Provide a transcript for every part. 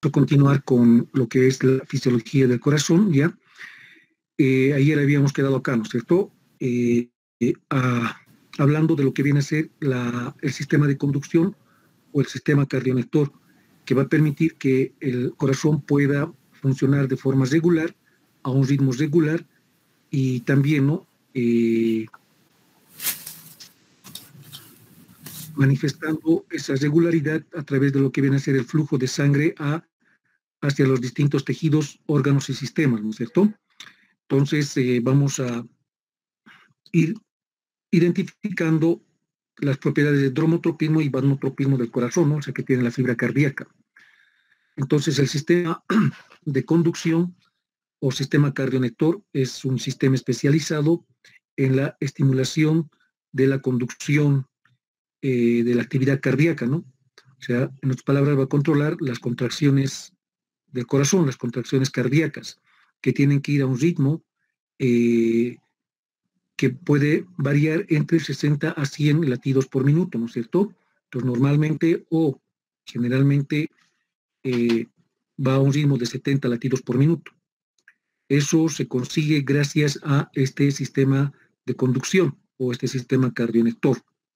continuar con lo que es la fisiología del corazón, ¿ya? Ayer habíamos quedado acá, ¿no es cierto? Hablando de lo que viene a ser el sistema de conducción o el sistema cardionector, que va a permitir que el corazón pueda funcionar de forma regular, a un ritmo regular, y también, ¿no? Manifestando esa regularidad a través de lo que viene a ser el flujo de sangre hacia los distintos tejidos, órganos y sistemas, ¿no es cierto? Entonces, vamos a ir identificando las propiedades de dromotropismo y vasotropismo del corazón, ¿no? O sea, que tiene la fibra cardíaca. Entonces, el sistema de conducción o sistema cardionector es un sistema especializado en la estimulación de la conducción de la actividad cardíaca, ¿no? O sea, en otras palabras, va a controlar las contracciones del corazón, las contracciones cardíacas, que tienen que ir a un ritmo que puede variar entre 60 a 100 latidos por minuto, ¿no es cierto? Entonces, normalmente o generalmente va a un ritmo de 70 latidos por minuto. Eso se consigue gracias a este sistema de conducción o este sistema cardionector.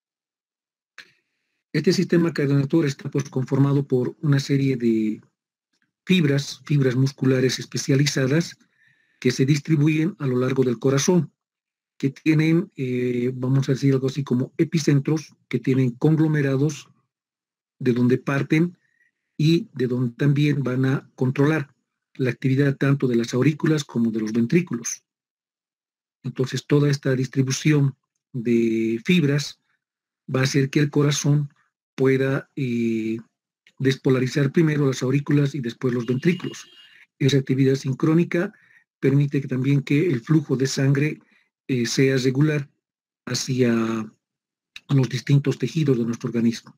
Este sistema cardionector está pues conformado por una serie de fibras musculares especializadas que se distribuyen a lo largo del corazón, que tienen, vamos a decir algo así como epicentros, que tienen conglomerados de donde parten y de donde también van a controlar la actividad tanto de las aurículas como de los ventrículos. Entonces, toda esta distribución de fibras va a hacer que el corazón pueda despolarizar primero las aurículas y después los ventrículos. Esa actividad sincrónica permite que también que el flujo de sangre sea regular hacia los distintos tejidos de nuestro organismo.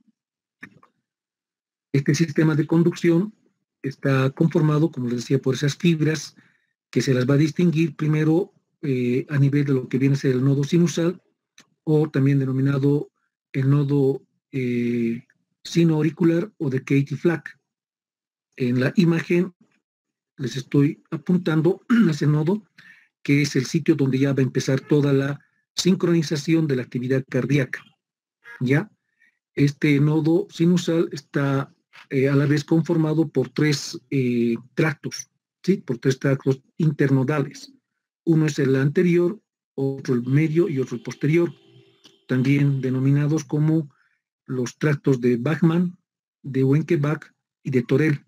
Este sistema de conducción está conformado, como les decía, por esas fibras que se las va a distinguir primero a nivel de lo que viene a ser el nodo sinusal, o también denominado el nodo sinoauricular o de Katie-Flack. En la imagen les estoy apuntando a ese nodo, que es el sitio donde ya va a empezar toda la sincronización de la actividad cardíaca. ¿Ya? Este nodo sinusal está a la vez conformado por tres tractos, ¿sí? Por tres tractos internodales. Uno es el anterior, otro el medio y otro el posterior, también denominados como los tractos de Bachmann, de Wenckebach y de Torel.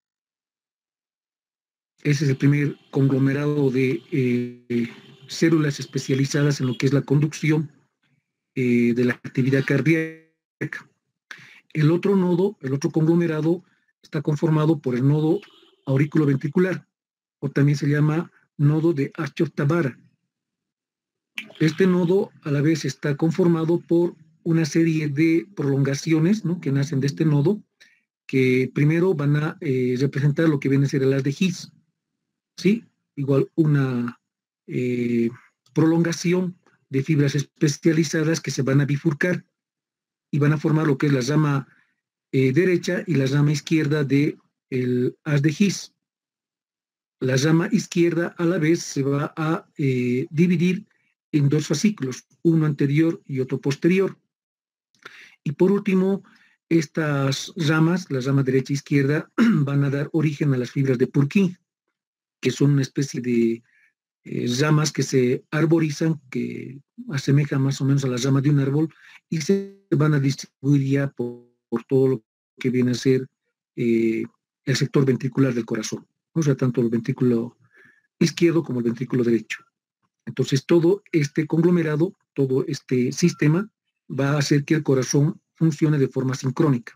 Ese es el primer conglomerado de células especializadas en lo que es la conducción de la actividad cardíaca. El otro nodo, el otro conglomerado, está conformado por el nodo aurículo-ventricular, o también se llama nodo de Archer-Tabara. Este nodo a la vez está conformado por una serie de prolongaciones, ¿no?, que nacen de este nodo, que primero van a representar lo que viene a ser el haz de His, ¿sí? Igual una prolongación de fibras especializadas que se van a bifurcar y van a formar lo que es la rama derecha y la rama izquierda del haz de His. La rama izquierda a la vez se va a dividir en dos fascículos, uno anterior y otro posterior. Y por último, estas ramas, la rama derecha e izquierda, van a dar origen a las fibras de Purkinje, que son una especie de ramas que se arborizan, que asemejan más o menos a las ramas de un árbol, y se van a distribuir ya por todo lo que viene a ser el sector ventricular del corazón, o sea, tanto el ventrículo izquierdo como el ventrículo derecho. Entonces, todo este conglomerado, todo este sistema va a hacer que el corazón funcione de forma sincrónica.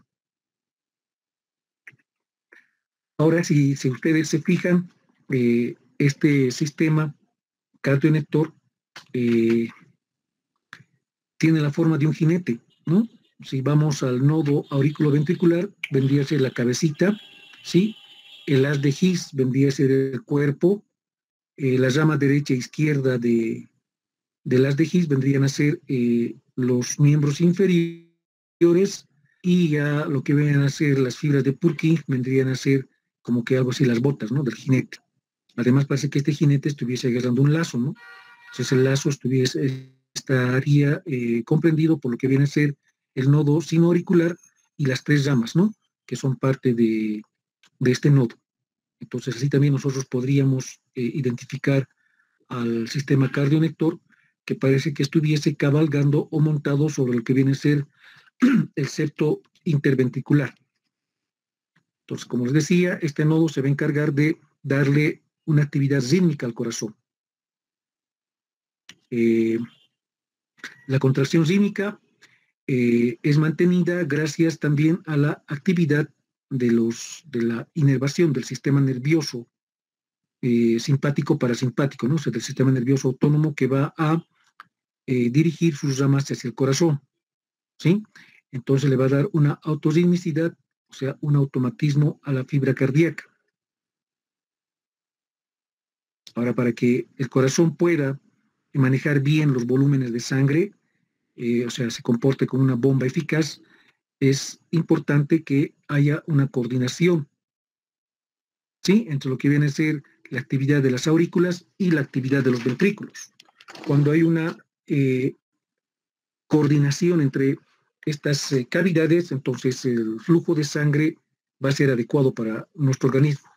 Ahora, si ustedes se fijan, este sistema cardionector tiene la forma de un jinete, ¿no? Si vamos al nodo aurículo-ventricular, vendría a ser la cabecita, ¿sí? El haz de His vendría a ser el cuerpo, la rama derecha e izquierda del haz de His vendrían a ser los miembros inferiores, y ya lo que vienen a ser las fibras de Purkinje vendrían a ser como que algo así las botas, ¿no? Del jinete. Además parece que este jinete estuviese agarrando un lazo, ¿no? Entonces el lazo estaría comprendido por lo que viene a ser el nodo sinoauricular y las tres ramas, ¿no? Que son parte de este nodo. Entonces así también nosotros podríamos identificar al sistema cardionector que parece que estuviese cabalgando o montado sobre lo que viene a ser el septo interventricular. Entonces, como les decía, este nodo se va a encargar de darle una actividad rítmica al corazón. La contracción rítmica es mantenida gracias también a la actividad de la inervación del sistema nervioso simpático parasimpático, ¿no? O sea, del sistema nervioso autónomo que va a dirigir sus ramas hacia el corazón, ¿sí? Entonces le va a dar una autorritmicidad, o sea, un automatismo a la fibra cardíaca. Ahora, para que el corazón pueda manejar bien los volúmenes de sangre, o sea, se comporte como una bomba eficaz, es importante que haya una coordinación, ¿sí? Entre lo que viene a ser la actividad de las aurículas y la actividad de los ventrículos. Cuando hay una coordinación entre estas cavidades, entonces el flujo de sangre va a ser adecuado para nuestro organismo.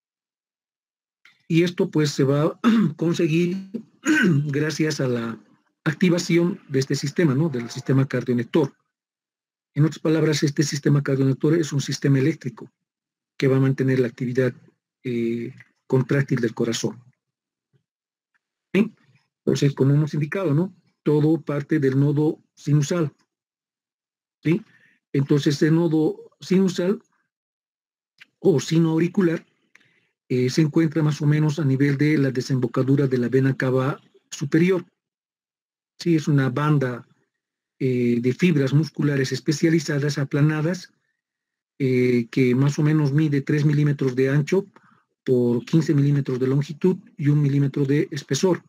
Y esto pues se va a conseguir gracias a la activación de este sistema, ¿no? Del sistema cardionector. En otras palabras, este sistema cardionector es un sistema eléctrico que va a mantener la actividad contráctil del corazón. ¿Sí? Entonces, como hemos indicado, ¿no? Todo parte del nodo sinusal. ¿Sí? Entonces, el nodo sinusal o sinoauricular se encuentra más o menos a nivel de la desembocadura de la vena cava superior. Sí, es una banda de fibras musculares especializadas aplanadas que más o menos mide 3 milímetros de ancho por 15 milímetros de longitud y 1 milímetro de espesor.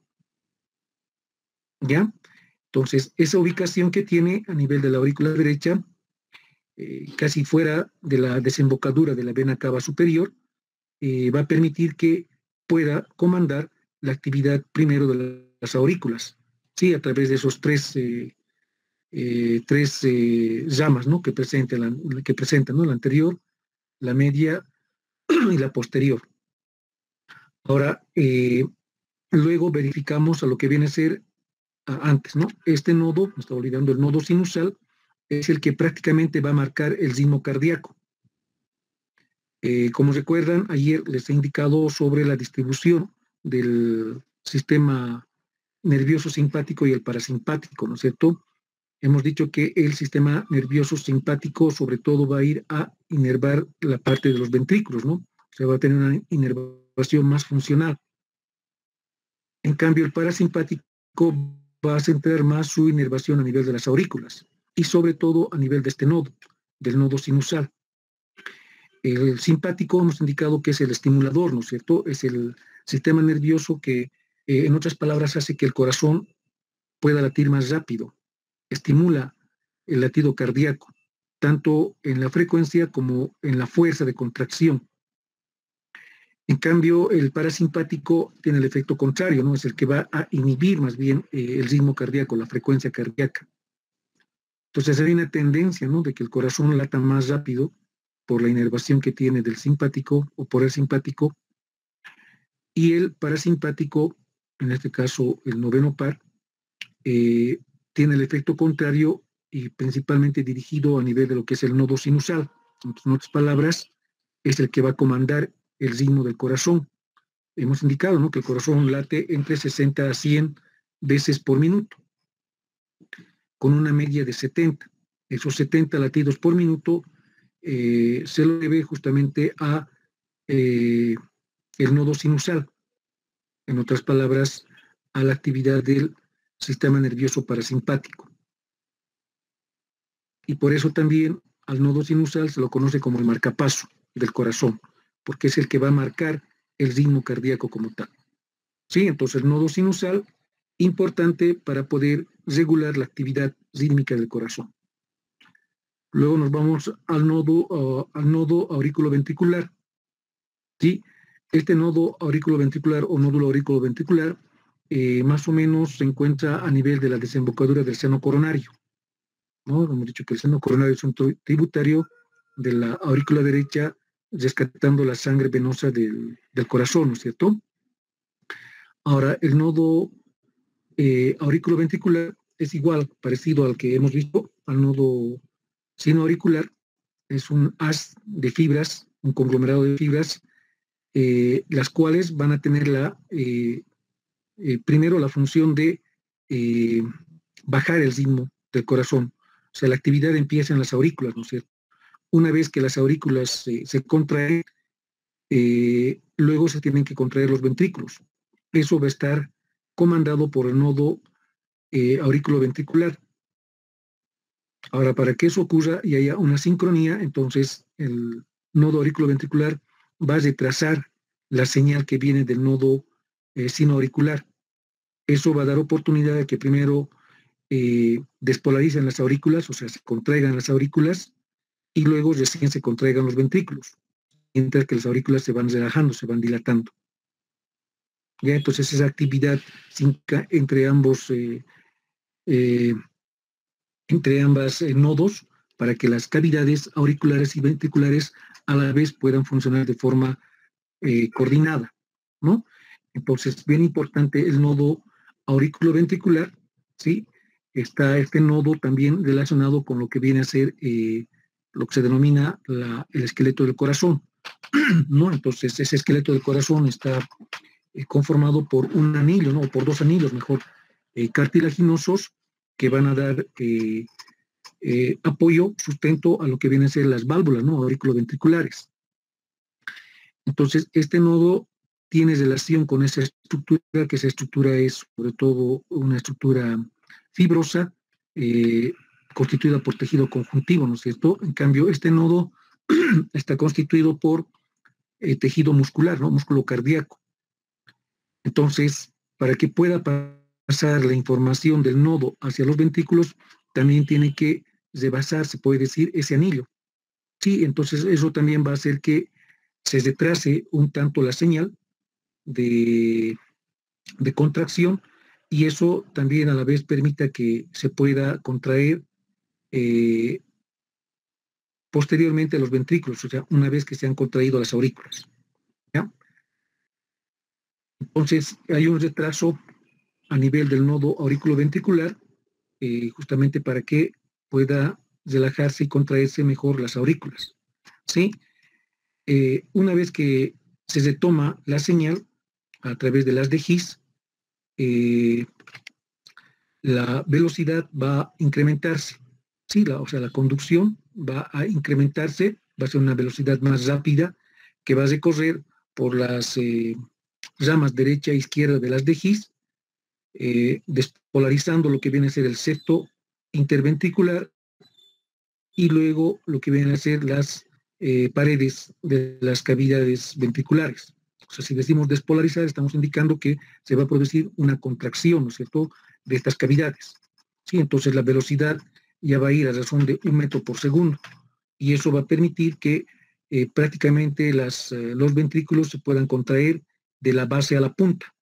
¿Ya? Entonces, esa ubicación que tiene a nivel de la aurícula derecha, casi fuera de la desembocadura de la vena cava superior, va a permitir que pueda comandar la actividad primero de las aurículas, ¿sí? A través de esos tres llamas, ¿no? Que presentan, ¿no? La anterior, la media y la posterior. Ahora, luego verificamos a lo que viene a ser antes, ¿no? Este nodo, me estaba olvidando, el nodo sinusal, es el que prácticamente va a marcar el ritmo cardíaco. Como recuerdan, ayer les he indicado sobre la distribución del sistema nervioso simpático y el parasimpático, ¿no es cierto? Hemos dicho que el sistema nervioso simpático sobre todo va a ir a inervar la parte de los ventrículos, ¿no? O sea, va a tener una inervación más funcional. En cambio, el parasimpático va a centrar más su inervación a nivel de las aurículas y sobre todo a nivel de este nodo, del nodo sinusal. El simpático hemos indicado que es el estimulador, ¿no es cierto? Es el sistema nervioso que, en otras palabras, hace que el corazón pueda latir más rápido, estimula el latido cardíaco, tanto en la frecuencia como en la fuerza de contracción. En cambio, el parasimpático tiene el efecto contrario, ¿no? Es el que va a inhibir más bien el ritmo cardíaco, la frecuencia cardíaca. Entonces hay una tendencia, ¿no? De que el corazón lata más rápido por la inervación que tiene del simpático o por el simpático, y el parasimpático, en este caso el noveno par, tiene el efecto contrario y principalmente dirigido a nivel de lo que es el nodo sinusal. Entonces, en otras palabras, es el que va a comandar el ritmo del corazón. Hemos indicado, ¿no? Que el corazón late entre 60 a 100 veces por minuto, con una media de 70. Esos 70 latidos por minuto se lo debe justamente a el nodo sinusal, en otras palabras, a la actividad del sistema nervioso parasimpático. Y por eso también al nodo sinusal se lo conoce como el marcapaso del corazón, porque es el que va a marcar el ritmo cardíaco como tal. Sí, entonces el nodo sinusal, importante para poder regular la actividad rítmica del corazón. Luego nos vamos al nodo auriculoventricular. ¿sí? Este nodo aurículo-ventricular o nódulo aurículo-ventricular más o menos se encuentra a nivel de la desembocadura del seno coronario, ¿no? Hemos dicho que el seno coronario es un tributario de la aurícula derecha, rescatando la sangre venosa del corazón, ¿no es cierto? Ahora, el nodo aurículo-ventricular es igual, parecido al que hemos visto, al nodo sino auricular. Es un haz de fibras, un conglomerado de fibras, las cuales van a tener primero la función de eh, bajar el ritmo del corazón. O sea, la actividad empieza en las aurículas, ¿no es cierto? Una vez que las aurículas se contraen, luego se tienen que contraer los ventrículos. Eso va a estar comandado por el nodo aurículo ventricular. Ahora, para que eso ocurra y haya una sincronía, entonces el nodo aurículo ventricular va a retrasar la señal que viene del nodo sino auricular. Eso va a dar oportunidad de que primero despolaricen las aurículas, o sea, se contraigan las aurículas y luego recién se contraigan los ventrículos, mientras que las aurículas se van relajando, se van dilatando. Ya, entonces esa actividad entre ambos eh, entre ambas nodos para que las cavidades auriculares y ventriculares a la vez puedan funcionar de forma coordinada, ¿no? Entonces, bien importante el nodo auriculoventricular, ¿sí? Está este nodo también relacionado con lo que viene a ser lo que se denomina el esqueleto del corazón, ¿no? Entonces, ese esqueleto del corazón está conformado por un anillo, ¿no? O por dos anillos, mejor, cartilaginosos que van a dar apoyo, sustento a lo que vienen a ser las válvulas, ¿no? Auriculoventriculares. Entonces, este nodo tiene relación con esa estructura, que esa estructura es sobre todo una estructura fibrosa, constituida por tejido conjuntivo, ¿no es cierto? En cambio, este nodo está constituido por tejido muscular, ¿no? Músculo cardíaco. Entonces, para que pueda pasar la información del nodo hacia los ventrículos, también tiene que rebasar, se puede decir, ese anillo. Sí, entonces eso también va a hacer que se retrase un tanto la señal de, de contracción y eso también a la vez permita que se pueda contraer eh, posteriormente los ventrículos, o sea, una vez que se han contraído las aurículas. ¿Ya? Entonces, hay un retraso a nivel del nodo auriculoventricular, justamente para que pueda relajarse y contraerse mejor las aurículas. ¿Sí? Una vez que se retoma la señal a través de las de His, la velocidad va a incrementarse. Sí, o sea, la conducción va a incrementarse, va a ser una velocidad más rápida que va a recorrer por las ramas derecha e izquierda de las de His, despolarizando lo que viene a ser el septo interventricular y luego lo que vienen a ser las paredes de las cavidades ventriculares. O sea, si decimos despolarizar, estamos indicando que se va a producir una contracción, ¿no es cierto?, de estas cavidades. ¿Sí? Entonces la velocidad ya va a ir a razón de 1 metro por segundo y eso va a permitir que prácticamente los ventrículos se puedan contraer de la base a la punta.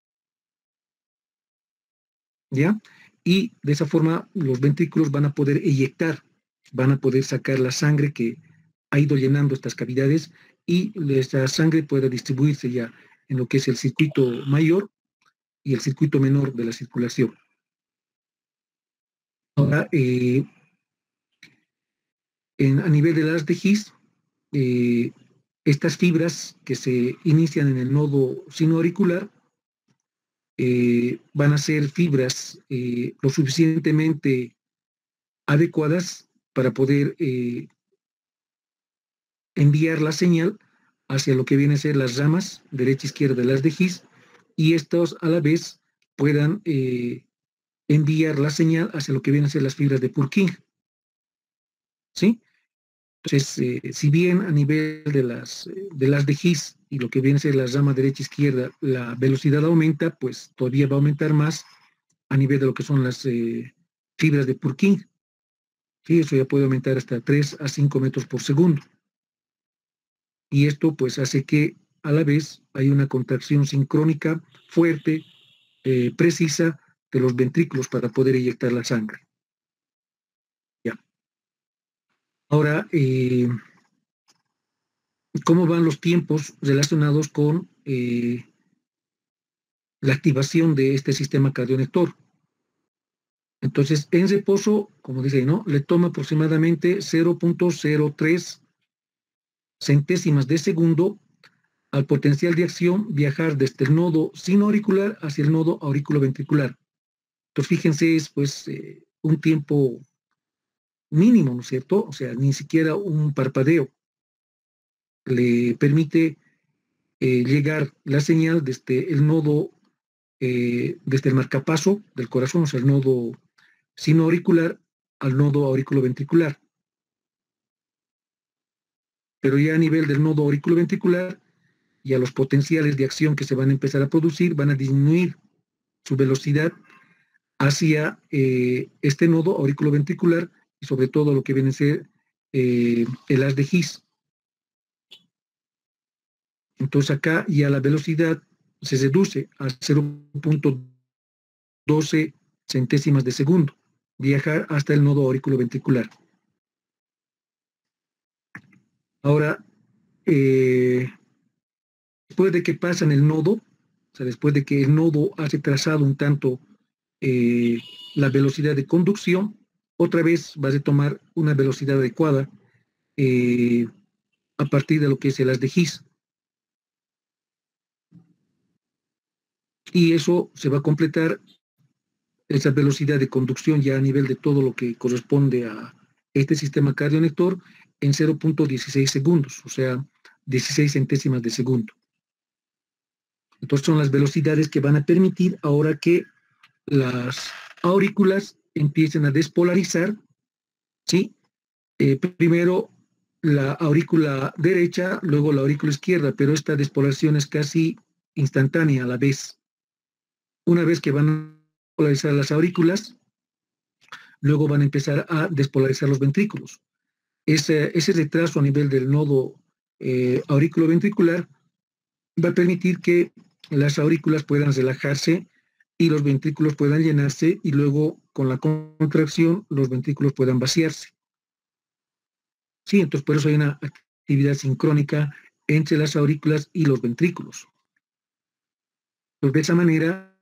¿Ya? Y de esa forma los ventrículos van a poder eyectar, van a poder sacar la sangre que ha ido llenando estas cavidades y esta sangre pueda distribuirse ya en lo que es el circuito mayor y el circuito menor de la circulación. Ahora, a nivel de las de His, estas fibras que se inician en el nodo sinoauricular van a ser fibras lo suficientemente adecuadas para poder enviar la señal hacia lo que vienen a ser las ramas derecha e izquierda de las de His y estos a la vez puedan enviar la señal hacia lo que vienen a ser las fibras de Purkinje. ¿Sí? Entonces, si bien a nivel de las de His y lo que viene a ser las ramas derecha e izquierda, la velocidad aumenta, pues todavía va a aumentar más a nivel de lo que son las fibras de Purkinje. ¿Sí? Eso ya puede aumentar hasta 3 a 5 metros por segundo. Y esto pues hace que a la vez hay una contracción sincrónica fuerte, precisa de los ventrículos para poder eyectar la sangre. Ya. Ahora, ¿cómo van los tiempos relacionados con la activación de este sistema cardionector? Entonces, en reposo, como dice, ¿no? Le toma aproximadamente 0.03 centésimas de segundo al potencial de acción viajar desde el nodo sinoauricular hacia el nodo auriculoventricular. Entonces, fíjense, es pues un tiempo mínimo, ¿no es cierto? O sea, ni siquiera un parpadeo le permite llegar la señal desde el nodo, desde el marcapaso del corazón, o sea, el nodo sinoauricular al nodo auriculoventricular. Pero ya a nivel del nodo auriculoventricular, ya los potenciales de acción que se van a empezar a producir van a disminuir su velocidad hacia este nodo auriculoventricular y sobre todo lo que viene a ser el haz de His. Entonces acá ya la velocidad se reduce a 0.12 centésimas de segundo, viajar hasta el nodo auriculoventricular. Ahora, después de que pasan el nodo, o sea, después de que el nodo ha retrasado un tanto la velocidad de conducción, otra vez va a tomar una velocidad adecuada a partir de lo que es el haz de His. Y eso se va a completar, esa velocidad de conducción ya a nivel de todo lo que corresponde a este sistema cardionector en 0.16 segundos, o sea, 16 centésimas de segundo. Entonces son las velocidades que van a permitir ahora que las aurículas empiecen a despolarizar, ¿sí? Primero la aurícula derecha, luego la aurícula izquierda, pero esta despolarización es casi instantánea a la vez. Una vez que van a polarizar las aurículas, luego van a empezar a despolarizar los ventrículos. Ese retraso a nivel del nodo auriculoventricular va a permitir que las aurículas puedan relajarse y los ventrículos puedan llenarse y luego con la contracción los ventrículos puedan vaciarse. Sí, entonces por eso hay una actividad sincrónica entre las aurículas y los ventrículos. Pues de esa manera,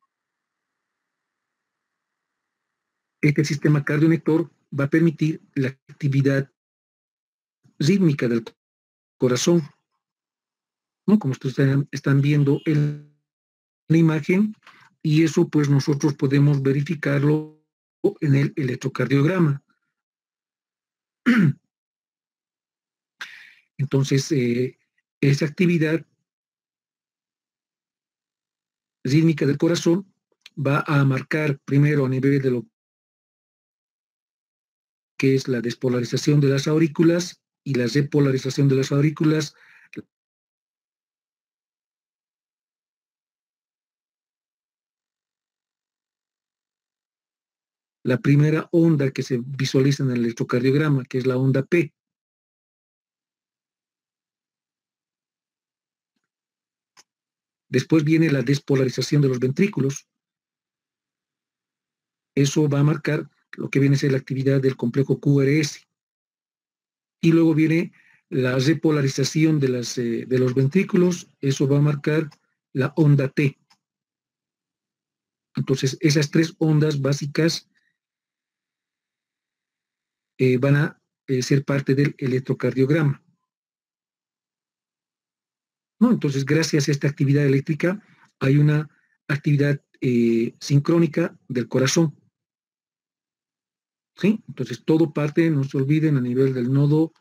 este sistema cardionector va a permitir la actividad rítmica del corazón, ¿no? Como ustedes están viendo en la imagen, y eso pues nosotros podemos verificarlo en el electrocardiograma. Entonces, esa actividad rítmica del corazón va a marcar primero a nivel de lo que es la despolarización de las aurículas y la repolarización de las aurículas. La primera onda que se visualiza en el electrocardiograma, que es la onda P. Después viene la despolarización de los ventrículos. Eso va a marcar lo que viene a ser la actividad del complejo QRS. Y luego viene la repolarización de los ventrículos. Eso va a marcar la onda T. Entonces, esas tres ondas básicas van a ser parte del electrocardiograma, ¿no? Entonces, gracias a esta actividad eléctrica, hay una actividad sincrónica del corazón, ¿sí? Entonces, todo parte, no se olviden, a nivel del nodo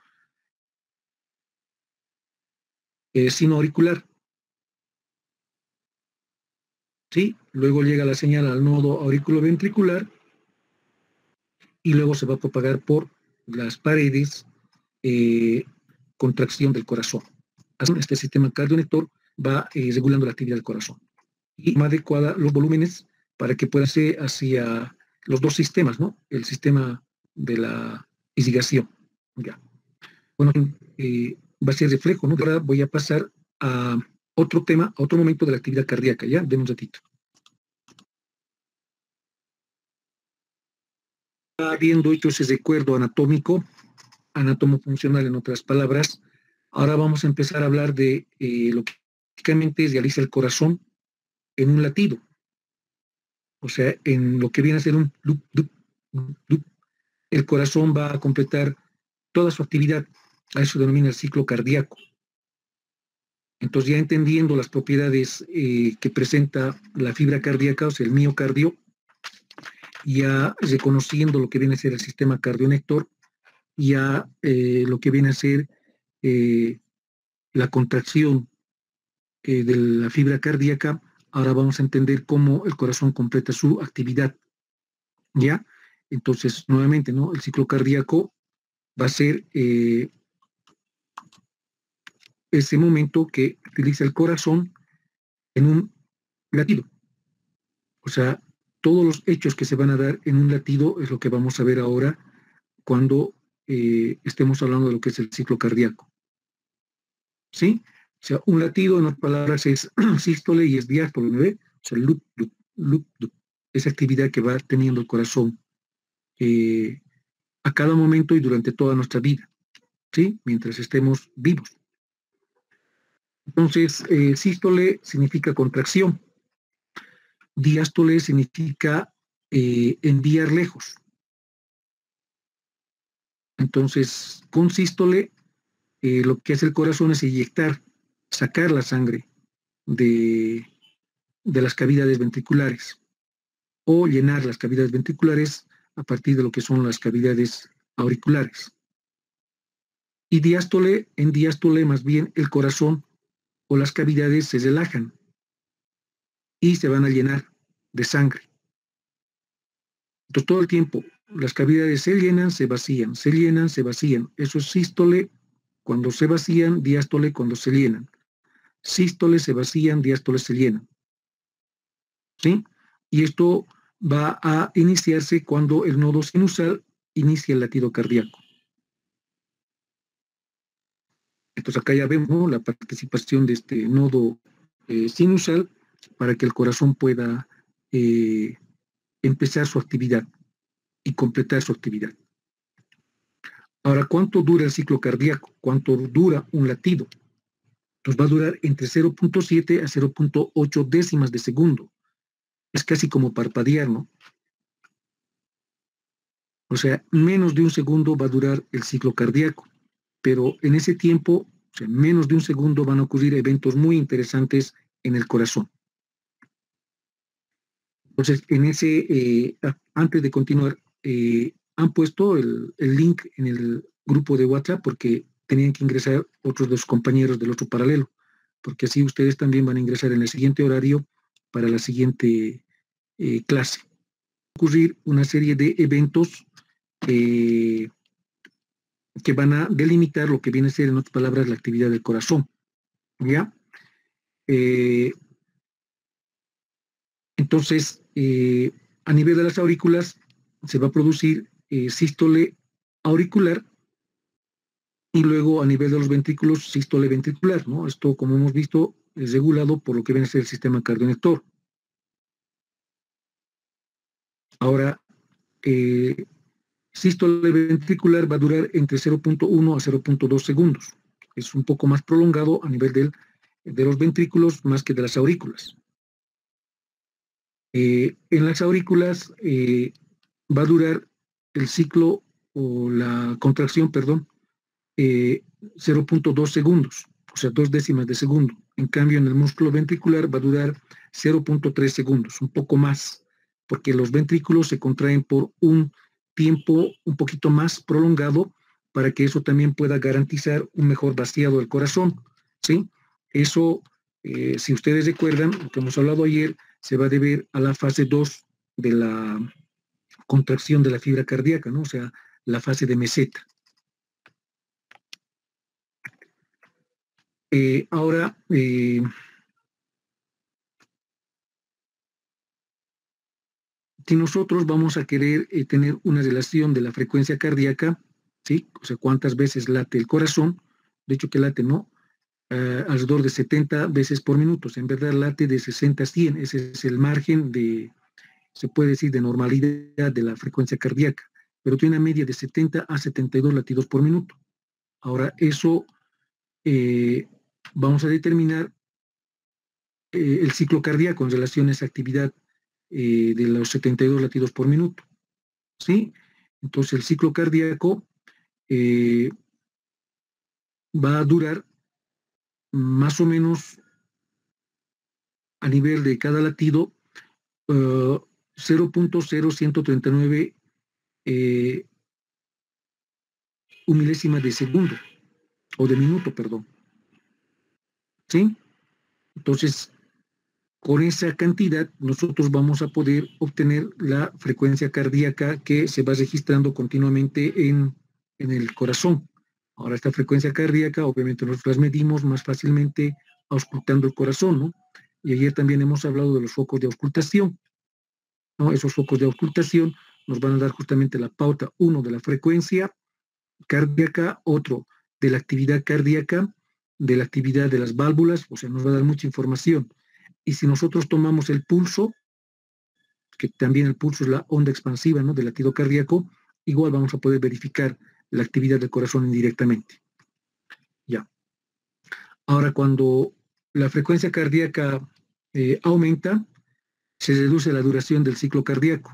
sinoauricular, ¿sí? Luego llega la señal al nodo auriculoventricular y luego se va a propagar por las paredes, contracción del corazón. Así, este sistema cardionector va regulando la actividad del corazón y más adecuada los volúmenes para que pueda ser hacia los dos sistemas, ¿no? El sistema de la irrigación. Ya. Bueno, va a ser reflejo, ¿no? Ahora voy a pasar a otro tema, a otro momento de la actividad cardíaca, ¿ya? Denme un ratito. Habiendo hecho ese recuerdo anatómico, anatomofuncional en otras palabras, ahora vamos a empezar a hablar de lo que prácticamente realiza el corazón en un latido, o sea, en lo que viene a ser un loop, loop, loop. El corazón va a completar toda su actividad, a eso denomina el ciclo cardíaco. Entonces, ya entendiendo las propiedades que presenta la fibra cardíaca, o sea, el miocardio, ya reconociendo lo que viene a ser el sistema cardionector, ya lo que viene a ser la contracción de la fibra cardíaca, ahora vamos a entender cómo el corazón completa su actividad, ¿ya? Entonces, nuevamente, ¿no? El ciclo cardíaco va a ser ese momento que utiliza el corazón en un latido. O sea, todos los hechos que se van a dar en un latido es lo que vamos a ver ahora cuando estemos hablando de lo que es el ciclo cardíaco. ¿Sí? O sea, un latido, en otras palabras, es sístole y es diástole, ¿no ve? O sea, loop, loop, loop, loop. Esa actividad que va teniendo el corazón a cada momento y durante toda nuestra vida, ¿sí? Mientras estemos vivos. Entonces, sístole significa contracción, diástole significa enviar lejos. Entonces, con sístole, lo que hace el corazón es inyectar, sacar la sangre de las cavidades ventriculares o llenar las cavidades ventriculares a partir de lo que son las cavidades auriculares. Y diástole, en diástole más bien el corazón o las cavidades se relajan y se van a llenar de sangre. Entonces todo el tiempo las cavidades se llenan, se vacían, se llenan, se vacían. Eso es sístole cuando se vacían, diástole cuando se llenan. Sístole se vacían, diástole se llenan. ¿Sí? Y esto va a iniciarse cuando el nodo sinusal inicia el latido cardíaco. Entonces acá ya vemos, ¿no?, la participación de este nodo sinusal para que el corazón pueda empezar su actividad y completar su actividad. Ahora, ¿cuánto dura el ciclo cardíaco? ¿Cuánto dura un latido? Entonces va a durar entre 0.7 a 0.8 décimas de segundo. Es casi como parpadear, ¿no? O sea, menos de un segundo va a durar el ciclo cardíaco, pero en ese tiempo, o sea, menos de un segundo van a ocurrir eventos muy interesantes en el corazón. Entonces, en ese, antes de continuar, han puesto el link en el grupo de WhatsApp porque tenían que ingresar otros de los compañeros del otro paralelo, porque así ustedes también van a ingresar en el siguiente horario para la siguiente clase. Va a ocurrir una serie de eventos que van a delimitar lo que viene a ser, en otras palabras, la actividad del corazón. ¿Ya? Entonces, a nivel de las aurículas, se va a producir sístole auricular y luego a nivel de los ventrículos, sístole ventricular, ¿no? Esto, como hemos visto, es regulado por lo que viene a ser el sistema cardionector. Ahora, sístole ventricular va a durar entre 0.1 a 0.2 segundos. Es un poco más prolongado a nivel de los ventrículos más que de las aurículas. En las aurículas va a durar el ciclo o la contracción, perdón, 0.2 segundos, o sea, 2 décimas de segundo. En cambio, en el músculo ventricular va a durar 0.3 segundos, un poco más, porque los ventrículos se contraen por un tiempo un poquito más prolongado para que eso también pueda garantizar un mejor vaciado del corazón, ¿sí? Eso, si ustedes recuerdan, lo que hemos hablado ayer, se va a deber a la fase 2 de la contracción de la fibra cardíaca, ¿no? O sea, la fase de meseta. Ahora, si nosotros vamos a querer tener una relación de la frecuencia cardíaca, ¿sí? O sea, cuántas veces late el corazón, de hecho que late, ¿no? alrededor de 70 veces por minuto. En verdad late de 60 a 100. Ese es el margen de, se puede decir, de normalidad de la frecuencia cardíaca, pero tiene una media de 70 a 72 latidos por minuto. Ahora, eso vamos a determinar el ciclo cardíaco en relación a esa actividad de los 72 latidos por minuto. ¿Sí? Entonces, el ciclo cardíaco va a durar más o menos a nivel de cada latido 0.0139 un milésima de segundo, o de minuto, perdón. ¿Sí? Entonces, con esa cantidad, nosotros vamos a poder obtener la frecuencia cardíaca que se va registrando continuamente en el corazón. Ahora, esta frecuencia cardíaca, obviamente, nosotros las medimos más fácilmente auscultando el corazón, ¿no? Y ayer también hemos hablado de los focos de auscultación, ¿no? Esos focos de auscultación nos van a dar justamente la pauta, uno, de la frecuencia cardíaca, otro, de la actividad cardíaca, de la actividad de las válvulas, o sea, nos va a dar mucha información. Y si nosotros tomamos el pulso, que también el pulso es la onda expansiva, ¿no?, del latido cardíaco, igual vamos a poder verificar la actividad del corazón indirectamente. Ya. Ahora, cuando la frecuencia cardíaca aumenta, se reduce la duración del ciclo cardíaco.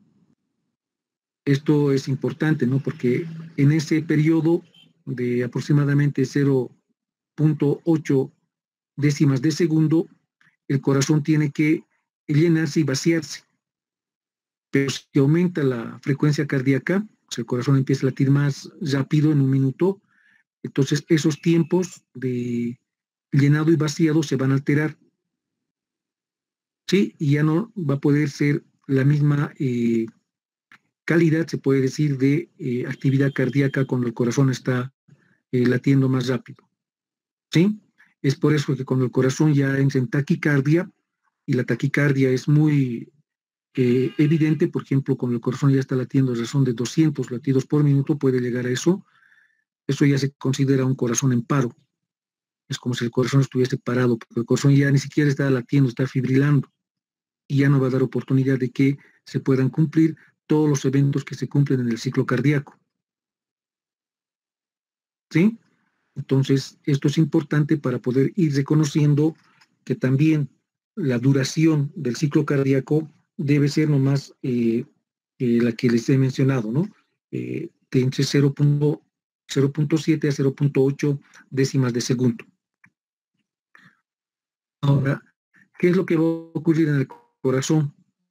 Esto es importante, ¿no?, porque en ese periodo de aproximadamente 0.8 décimas de segundo, el corazón tiene que llenarse y vaciarse. Pero si aumenta la frecuencia cardíaca, o sea, el corazón empieza a latir más rápido en un minuto, entonces esos tiempos de llenado y vaciado se van a alterar, ¿sí? Y ya no va a poder ser la misma calidad, se puede decir, de actividad cardíaca cuando el corazón está latiendo más rápido, ¿sí? Es por eso que cuando el corazón ya entra en taquicardia, y la taquicardia es muy evidente, por ejemplo, cuando el corazón ya está latiendo a razón de 200 latidos por minuto, puede llegar a eso. Eso ya se considera un corazón en paro. Es como si el corazón estuviese parado, porque el corazón ya ni siquiera está latiendo, está fibrilando, y ya no va a dar oportunidad de que se puedan cumplir todos los eventos que se cumplen en el ciclo cardíaco. ¿Sí? Entonces, esto es importante para poder ir reconociendo que también la duración del ciclo cardíaco debe ser nomás la que les he mencionado, ¿no? De entre 0.7 a 0.8 décimas de segundo. Ahora, ¿qué es lo que va a ocurrir en el corazón?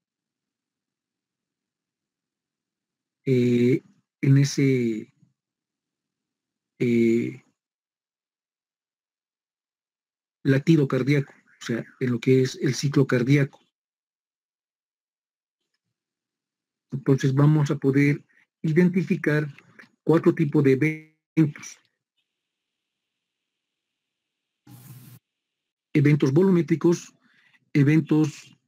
En ese latido cardíaco, o sea, en lo que es el ciclo cardíaco. Entonces vamos a poder identificar 4 tipos de eventos. Eventos volumétricos, eventos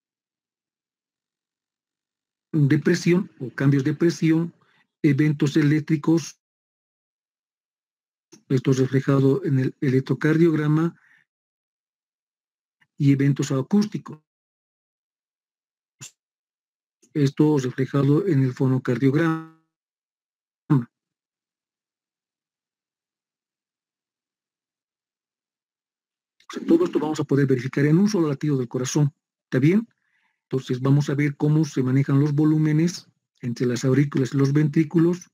de presión o cambios de presión, eventos eléctricos, esto es reflejado en el electrocardiograma, y eventos acústicos, esto reflejado en el fonocardiograma. O sea, todo esto vamos a poder verificar en un solo latido del corazón. ¿Está bien? Entonces vamos a ver cómo se manejan los volúmenes entre las aurículas y los ventrículos.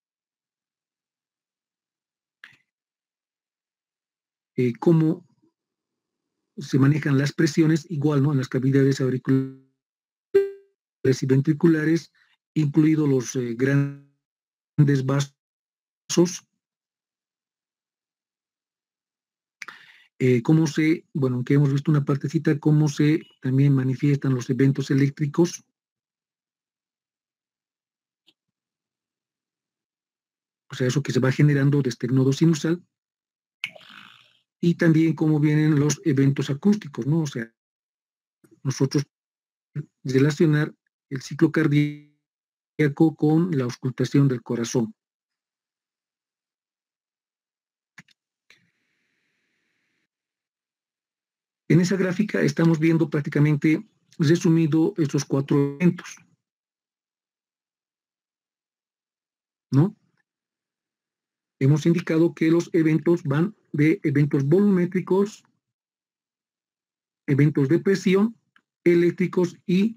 Cómo se manejan las presiones, igual, ¿no?, en las cavidades auriculares y ventriculares, incluidos los grandes vasos. Cómo se, bueno, aunque hemos visto una partecita, cómo se también manifiestan los eventos eléctricos. O sea, eso que se va generando desde el nodo sinusal. Y también cómo vienen los eventos acústicos, ¿no? O sea, nosotros relacionar el ciclo cardíaco con la auscultación del corazón. En esa gráfica estamos viendo prácticamente resumido estos 4 eventos, ¿no? Hemos indicado que los eventos van de eventos volumétricos, eventos de presión, eléctricos y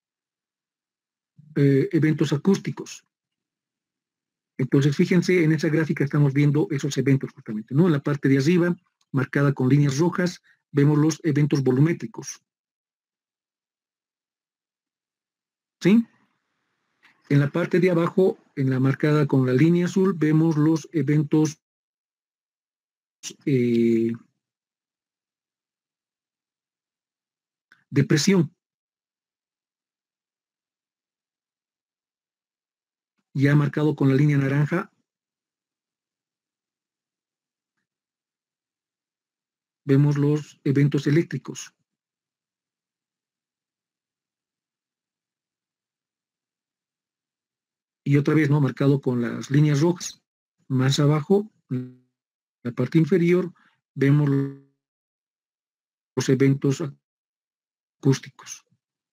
eventos acústicos. Entonces, fíjense, en esa gráfica estamos viendo esos eventos justamente, ¿no? En la parte de arriba, marcada con líneas rojas, vemos los eventos volumétricos. ¿Sí? En la parte de abajo, en la marcada con la línea azul, vemos los eventos de presión. Ya marcado con la línea naranja, vemos los eventos eléctricos. Y otra vez, ¿no? Marcado con las líneas rojas. Más abajo, en la parte inferior, vemos los eventos acústicos.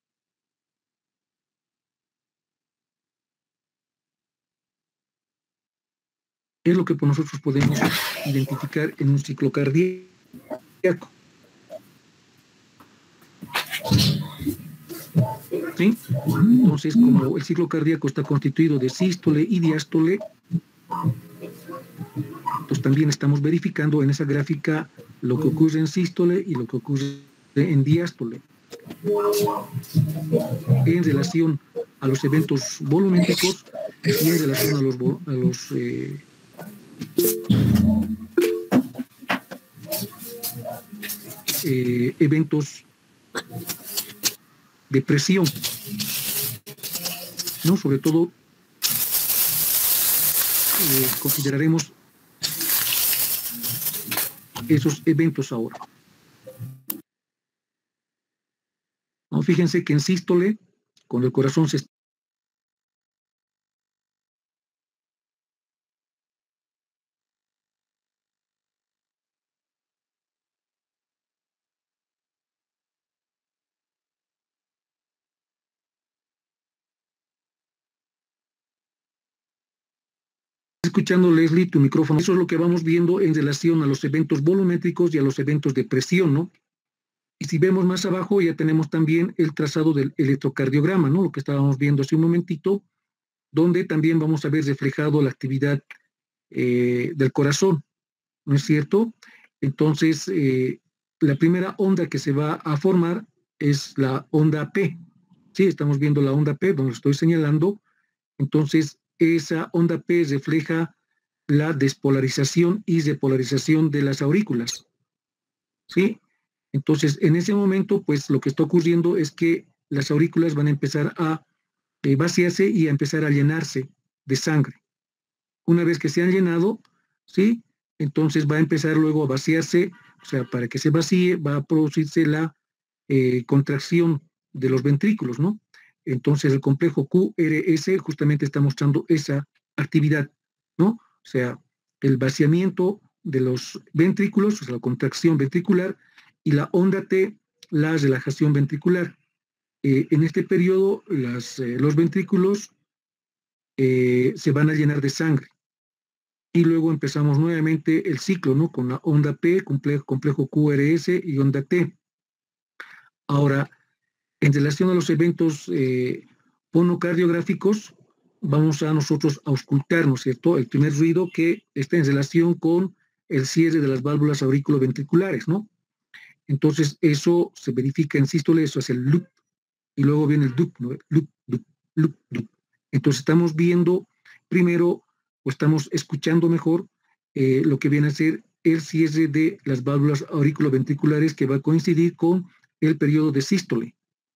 Es lo que nosotros podemos identificar en un ciclo cardíaco. ¿Sí? Entonces, como el ciclo cardíaco está constituido de sístole y diástole, pues también estamos verificando en esa gráfica lo que ocurre en sístole y lo que ocurre en diástole. En relación a los eventos volumétricos y en relación a los eventos de presión, ¿no? Sobre todo consideraremos esos eventos ahora, ¿no? Fíjense que en sístole, cuando el corazón se está escuchando, Leslie, tu micrófono. Eso es lo que vamos viendo en relación a los eventos volumétricos y a los eventos de presión, ¿no? Y si vemos más abajo, ya tenemos también el trazado del electrocardiograma, ¿no? Lo que estábamos viendo hace un momentito, donde también vamos a ver reflejado la actividad del corazón, ¿no es cierto? Entonces, la primera onda que se va a formar es la onda P. Sí, estamos viendo la onda P, donde lo estoy señalando. Entonces, esa onda P refleja la despolarización y repolarización de las aurículas. ¿Sí? Entonces, en ese momento, pues lo que está ocurriendo es que las aurículas van a empezar a vaciarse y a empezar a llenarse de sangre. Una vez que se han llenado, ¿sí? Entonces va a empezar luego a vaciarse, o sea, para que se vacíe va a producirse la contracción de los ventrículos, ¿no? Entonces el complejo QRS justamente está mostrando esa actividad, ¿no? O sea, el vaciamiento de los ventrículos, o sea, la contracción ventricular, y la onda T, la relajación ventricular. En este periodo, los ventrículos se van a llenar de sangre. Y luego empezamos nuevamente el ciclo, ¿no? Con la onda P, complejo QRS y onda T. Ahora, en relación a los eventos fonocardiográficos, vamos a nosotros a auscultar, ¿no es cierto?, el primer ruido que está en relación con el cierre de las válvulas auriculoventriculares, ¿no? Entonces, eso se verifica en sístole, eso es el loop, y luego viene el dup, ¿no? Loop, dup, loop, dup. Entonces, estamos viendo primero, o estamos escuchando mejor, lo que viene a ser el cierre de las válvulas auriculoventriculares que va a coincidir con el periodo de sístole.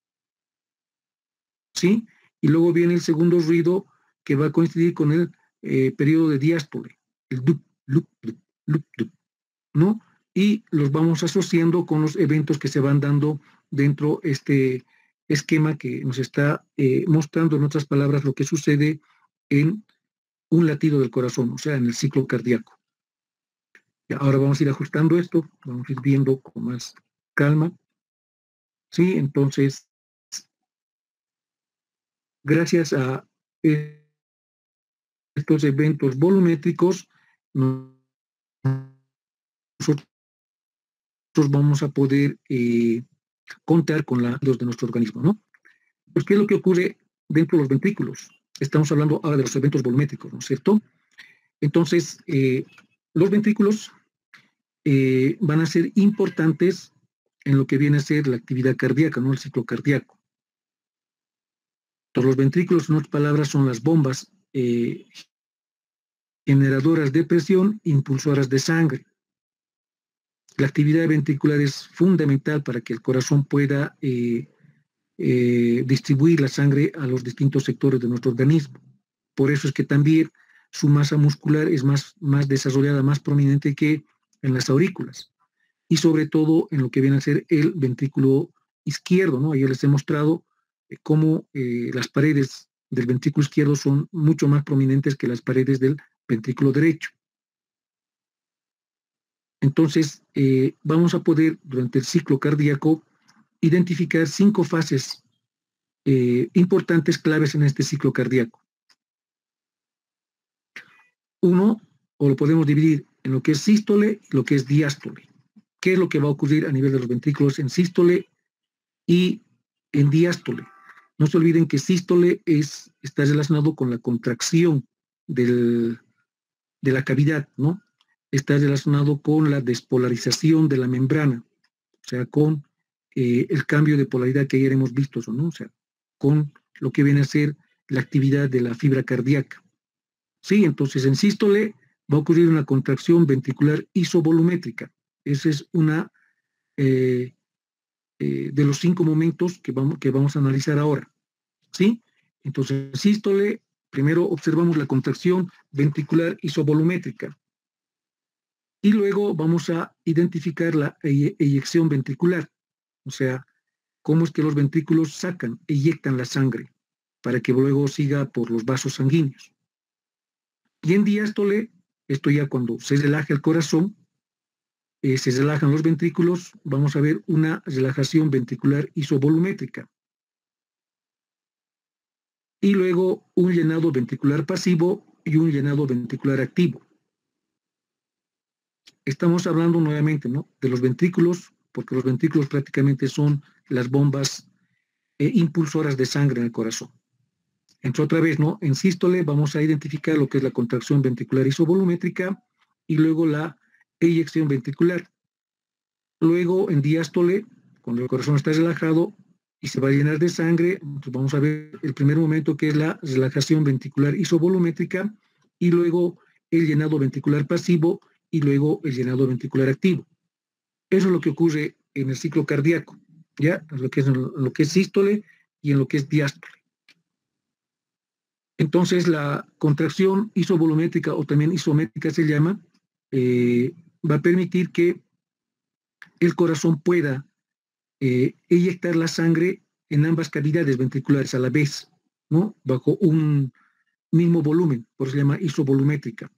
¿Sí? Y luego viene el segundo ruido que va a coincidir con el periodo de diástole, el dup, loop, dup, loop, dup, ¿no? Y los vamos asociando con los eventos que se van dando dentro de este esquema que nos está mostrando, en otras palabras, lo que sucede en un latido del corazón, o sea, en el ciclo cardíaco. Y ahora vamos a ir ajustando esto, vamos a ir viendo con más calma. Sí, entonces, gracias a estos eventos volumétricos, nosotros vamos a poder contar con la de nuestro organismo, ¿no? Pues, ¿qué es lo que ocurre dentro de los ventrículos? Estamos hablando ahora de los eventos volumétricos, ¿no es cierto? Entonces, los ventrículos van a ser importantes en lo que viene a ser la actividad cardíaca, ¿no? El ciclo cardíaco. Entonces, los ventrículos, en otras palabras, son las bombas generadoras de presión, impulsoras de sangre. La actividad ventricular es fundamental para que el corazón pueda distribuir la sangre a los distintos sectores de nuestro organismo. Por eso es que también su masa muscular es más desarrollada, más prominente que en las aurículas. Y sobre todo en lo que viene a ser el ventrículo izquierdo, ¿no? Ayer les he mostrado cómo las paredes del ventrículo izquierdo son mucho más prominentes que las paredes del ventrículo derecho. Entonces, vamos a poder, durante el ciclo cardíaco, identificar 5 fases importantes, claves en este ciclo cardíaco. Uno, o lo podemos dividir en lo que es sístole y lo que es diástole. ¿Qué es lo que va a ocurrir a nivel de los ventrículos en sístole y en diástole? No se olviden que sístole está relacionado con la contracción de la cavidad, ¿no? Está relacionado con la despolarización de la membrana, o sea, con el cambio de polaridad que ayer hemos visto, ¿no? O sea, con lo que viene a ser la actividad de la fibra cardíaca. Sí, entonces en sístole va a ocurrir una contracción ventricular isovolumétrica. Esa es una de los 5 momentos que vamos a analizar ahora. ¿Sí? Entonces, en sístole, primero observamos la contracción ventricular isovolumétrica. Y luego vamos a identificar la eyección ventricular. O sea, cómo es que los ventrículos eyectan la sangre para que luego siga por los vasos sanguíneos. Y en diástole, esto ya cuando se relaja el corazón, se relajan los ventrículos, vamos a ver una relajación ventricular isovolumétrica. Y luego un llenado ventricular pasivo y un llenado ventricular activo. Estamos hablando nuevamente, ¿no?, de los ventrículos, porque los ventrículos prácticamente son las bombas impulsoras de sangre en el corazón. Entonces, otra vez, ¿no?, en sístole vamos a identificar lo que es la contracción ventricular isovolumétrica y luego la eyección ventricular. Luego, en diástole, cuando el corazón está relajado y se va a llenar de sangre, entonces vamos a ver el primer momento, que es la relajación ventricular isovolumétrica, y luego el llenado ventricular pasivo y luego el llenado ventricular activo. Eso es lo que ocurre en el ciclo cardíaco, ¿ya? En lo que es sístole y en lo que es diástole. Entonces, la contracción isovolumétrica, o también isométrica se llama, va a permitir que el corazón pueda eyectar la sangre en ambas cavidades ventriculares a la vez, ¿no?, bajo un mismo volumen, por eso se llama isovolumétrica.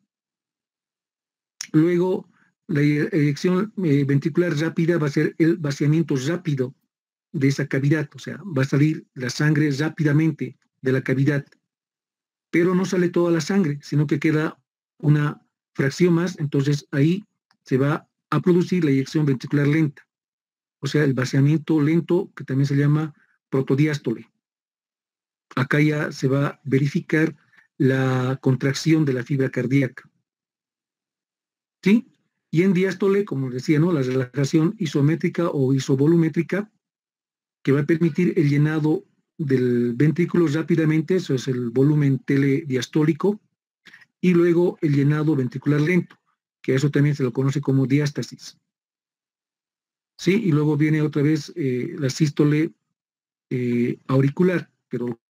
Luego, la eyección ventricular rápida va a ser el vaciamiento rápido de esa cavidad, o sea, va a salir la sangre rápidamente de la cavidad, pero no sale toda la sangre, sino que queda una fracción más, entonces ahí se va a producir la eyección ventricular lenta, o sea, el vaciamiento lento, que también se llama protodiástole. Acá ya se va a verificar la contracción de la fibra cardíaca. ¿Sí? Y en diástole, como decía, ¿no?, la relajación isométrica o isovolumétrica, que va a permitir el llenado del ventrículo rápidamente, eso es el volumen telediastólico, y luego el llenado ventricular lento, que eso también se lo conoce como diástasis. ¿Sí? Y luego viene otra vez la sístole auricular, pero lo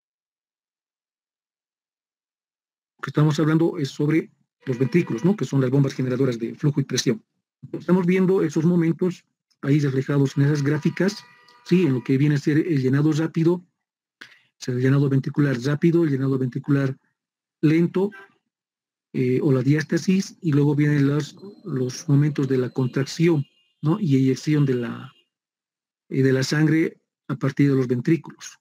que estamos hablando es sobre los ventrículos, ¿no?, que son las bombas generadoras de flujo y presión. Estamos viendo esos momentos ahí reflejados en esas gráficas, ¿sí?, en lo que viene a ser el llenado rápido, o sea, el llenado ventricular rápido, el llenado ventricular lento, o la diástasis, y luego vienen los momentos de la contracción, ¿no?, y eyección de la de la sangre a partir de los ventrículos.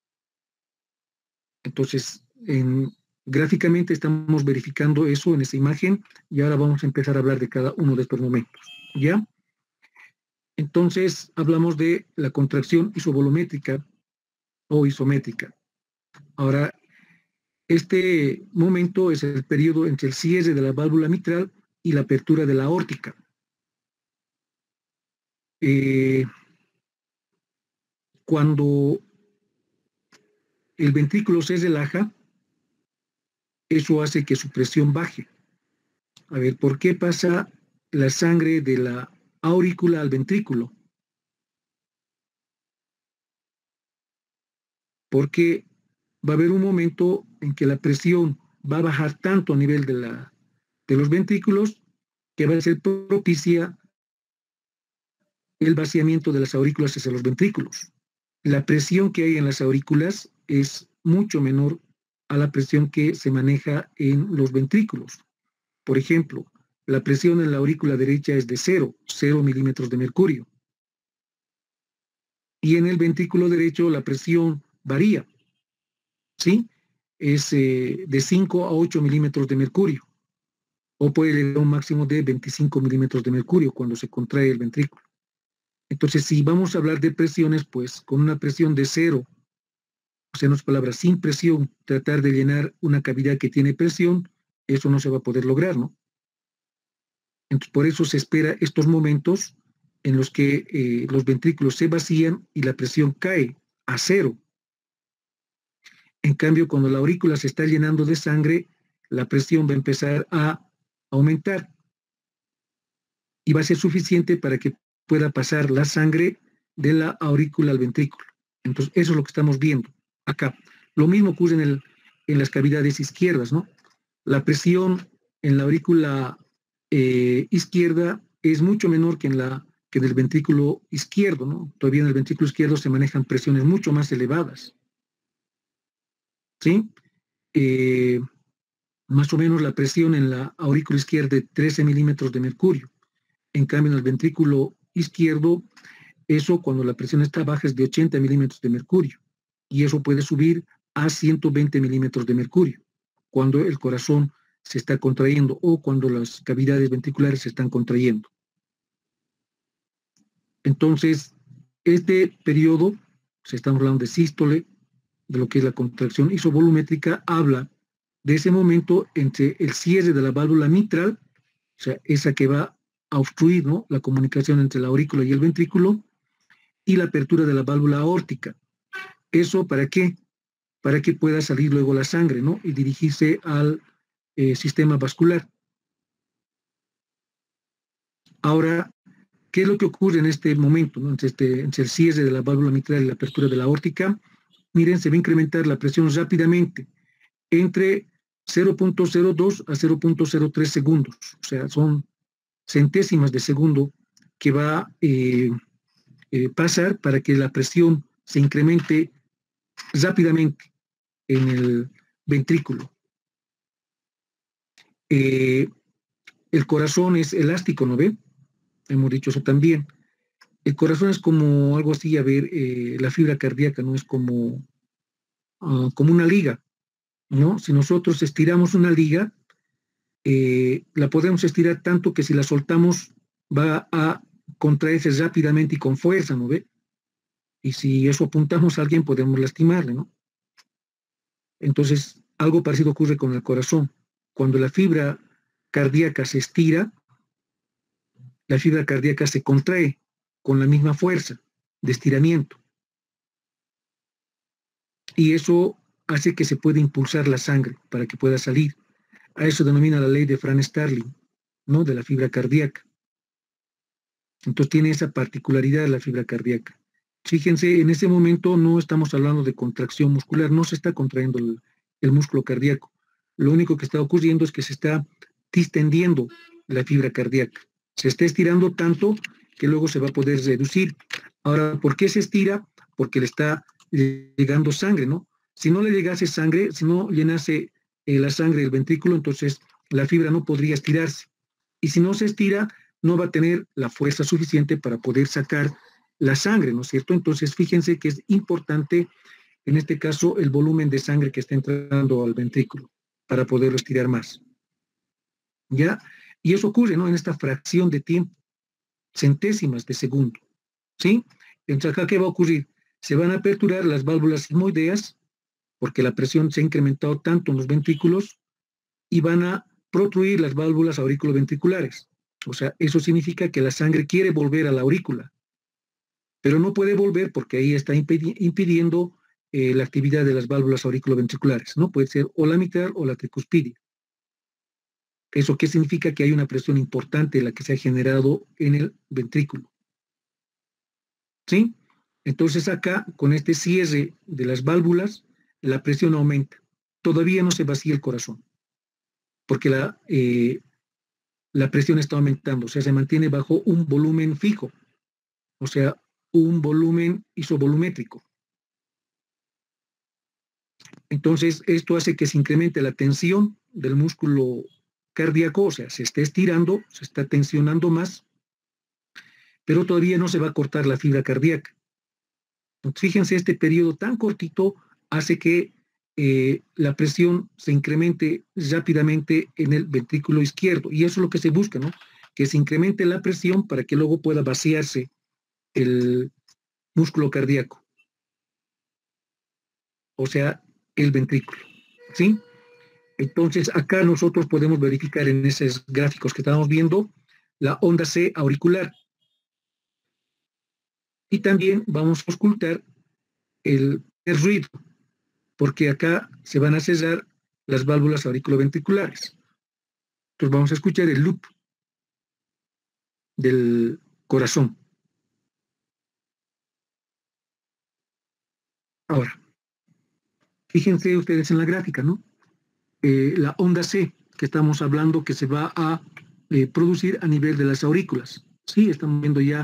Entonces, gráficamente estamos verificando eso en esa imagen y ahora vamos a empezar a hablar de cada uno de estos momentos, ¿ya? Entonces, hablamos de la contracción isovolumétrica o isométrica. Ahora, este momento es el periodo entre el cierre de la válvula mitral y la apertura de la aórtica. Cuando el ventrículo se relaja, eso hace que su presión baje. A ver, ¿por qué pasa la sangre de la aurícula al ventrículo? Porque va a haber un momento en que la presión va a bajar tanto a nivel de los ventrículos que va a ser propicia el vaciamiento de las aurículas hacia los ventrículos. La presión que hay en las aurículas es mucho menor a la presión que se maneja en los ventrículos. Por ejemplo, la presión en la aurícula derecha es de 0 milímetros de mercurio. Y en el ventrículo derecho la presión varía, ¿sí? Es de 5 a 8 milímetros de mercurio, o puede llegar a un máximo de 25 milímetros de mercurio cuando se contrae el ventrículo. Entonces, si vamos a hablar de presiones, pues con una presión de 0, o sea, en otras palabras, sin presión, tratar de llenar una cavidad que tiene presión, eso no se va a poder lograr, ¿no? Entonces, por eso se espera estos momentos en los que los ventrículos se vacían y la presión cae a 0. En cambio, cuando la aurícula se está llenando de sangre, la presión va a empezar a aumentar y va a ser suficiente para que pueda pasar la sangre de la aurícula al ventrículo. Entonces, eso es lo que estamos viendo acá. Lo mismo ocurre en las cavidades izquierdas, ¿no? La presión en la aurícula izquierda es mucho menor que en el ventrículo izquierdo, ¿no? Todavía en el ventrículo izquierdo se manejan presiones mucho más elevadas, ¿sí? Más o menos la presión en la aurícula izquierda de 13 milímetros de mercurio. En cambio, en el ventrículo izquierdo, eso cuando la presión está baja es de 80 milímetros de mercurio. Y eso puede subir a 120 milímetros de mercurio cuando el corazón se está contrayendo o cuando las cavidades ventriculares se están contrayendo. Entonces, este periodo, si estamos hablando de sístole, de lo que es la contracción isovolumétrica, habla de ese momento entre el cierre de la válvula mitral, o sea, esa que va a obstruir, ¿no?, la comunicación entre la aurícula y el ventrículo, y la apertura de la válvula aórtica. ¿Eso para qué? Para que pueda salir luego la sangre, ¿no?, y dirigirse al sistema vascular. Ahora, ¿qué es lo que ocurre en este momento, ¿no?, entre el cierre de la válvula mitral y la apertura de la aórtica? Miren, se va a incrementar la presión rápidamente, entre 0.02 a 0.03 segundos, o sea, son centésimas de segundo que va a pasar para que la presión se incremente rápidamente en el ventrículo. El corazón es elástico, ¿no ve? Hemos dicho eso también. El corazón es como algo así, a ver, la fibra cardíaca, ¿no? Es como una liga, ¿no? Si nosotros estiramos una liga, la podemos estirar tanto que si la soltamos va a contraerse rápidamente y con fuerza, ¿no ve? Y si eso apuntamos a alguien podemos lastimarle, ¿no? Entonces, algo parecido ocurre con el corazón. Cuando la fibra cardíaca se estira, la fibra cardíaca se contrae con la misma fuerza de estiramiento. Y eso hace que se pueda impulsar la sangre para que pueda salir. A eso denomina la ley de Franz-Starling, ¿no?, de la fibra cardíaca. Entonces tiene esa particularidad la fibra cardíaca. Fíjense, en ese momento no estamos hablando de contracción muscular, no se está contrayendo el músculo cardíaco. Lo único que está ocurriendo es que se está distendiendo la fibra cardíaca. Se está estirando tanto que luego se va a poder reducir. Ahora, ¿por qué se estira? Porque le está llegando sangre, ¿no? Si no le llegase sangre, si no llenase la sangre del ventrículo, entonces la fibra no podría estirarse. Y si no se estira, no va a tener la fuerza suficiente para poder sacar la sangre, ¿no es cierto? Entonces, fíjense que es importante, en este caso, el volumen de sangre que está entrando al ventrículo para poderlo estirar más. ¿Ya? Y eso ocurre, ¿no? En esta fracción de tiempo, centésimas de segundo, ¿sí? Entonces, acá, ¿qué va a ocurrir? Se van a aperturar las válvulas sigmoideas, porque la presión se ha incrementado tanto en los ventrículos, y van a protruir las válvulas auriculoventriculares. O sea, eso significa que la sangre quiere volver a la aurícula, pero no puede volver porque ahí está impidiendo la actividad de las válvulas auriculoventriculares, ¿no? Puede ser o la mitral o la tricuspidia. ¿Eso qué significa? Que hay una presión importante la que se ha generado en el ventrículo. ¿Sí? Entonces acá, con este cierre de las válvulas, la presión aumenta. Todavía no se vacía el corazón, porque la presión está aumentando, o sea, se mantiene bajo un volumen fijo, o sea, un volumen isovolumétrico. Entonces, esto hace que se incremente la tensión del músculo cardíaco, o sea, se está estirando, se está tensionando más, pero todavía no se va a cortar la fibra cardíaca. Entonces, fíjense, este periodo tan cortito hace que la presión se incremente rápidamente en el ventrículo izquierdo, y eso es lo que se busca, ¿no? Que se incremente la presión para que luego pueda vaciarse el músculo cardíaco, o sea, el ventrículo, ¿sí? Entonces, acá nosotros podemos verificar en esos gráficos que estamos viendo la onda C auricular. Y también vamos a ocultar el ruido, porque acá se van a cerrar las válvulas auriculoventriculares. Entonces vamos a escuchar el loop del corazón. Ahora, fíjense ustedes en la gráfica, ¿no? La onda C que estamos hablando que se va a producir a nivel de las aurículas. Sí, estamos viendo ya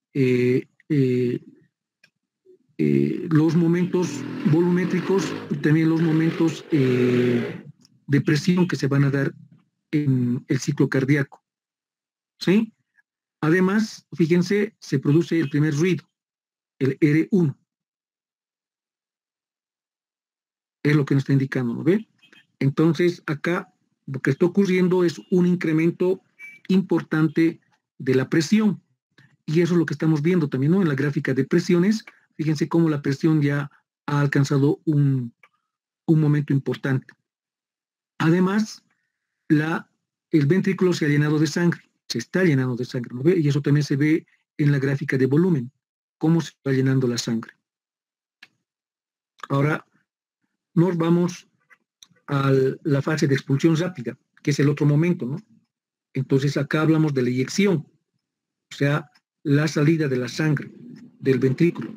los momentos volumétricos y también los momentos de presión que se van a dar en el ciclo cardíaco. ¿Sí? Además, fíjense, se produce el primer ruido, el R1. Es lo que nos está indicando, ¿no ve? Entonces, acá lo que está ocurriendo es un incremento importante de la presión. Y eso es lo que estamos viendo también, ¿no? En la gráfica de presiones, fíjense cómo la presión ya ha alcanzado un momento importante. Además, el ventrículo se ha llenado de sangre, se está llenando de sangre, ¿no ve? Y eso también se ve en la gráfica de volumen, cómo se va llenando la sangre. Ahora nos vamos a la fase de expulsión rápida, que es el otro momento, ¿no? Entonces acá hablamos de la eyección, o sea, la salida de la sangre del ventrículo.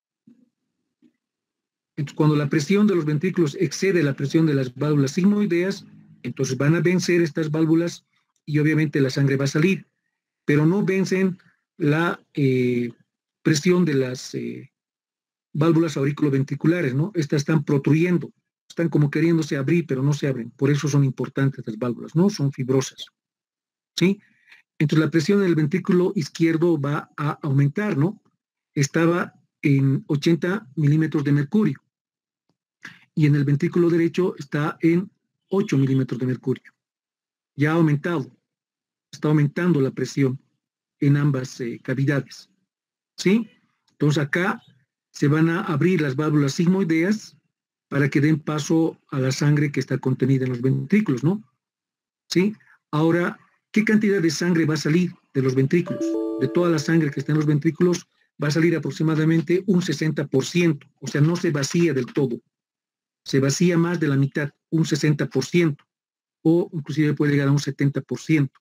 Entonces, cuando la presión de los ventrículos excede la presión de las válvulas sigmoideas, entonces van a vencer estas válvulas y obviamente la sangre va a salir, pero no vencen la presión de las válvulas auriculoventriculares, ¿no? Estas están protruyendo, están como queriéndose abrir, pero no se abren. Por eso son importantes las válvulas, ¿no? Son fibrosas, ¿sí? Entonces la presión en el ventrículo izquierdo va a aumentar, ¿no? Estaba en 80 milímetros de mercurio y en el ventrículo derecho está en 8 milímetros de mercurio. Ya ha aumentado, está aumentando la presión en ambas cavidades, ¿sí? Entonces acá se van a abrir las válvulas sigmoideas para que den paso a la sangre que está contenida en los ventrículos, ¿no? ¿Sí? Ahora, ¿qué cantidad de sangre va a salir de los ventrículos? De toda la sangre que está en los ventrículos, va a salir aproximadamente un 60%, o sea, no se vacía del todo, se vacía más de la mitad, un 60%, o inclusive puede llegar a un 70%.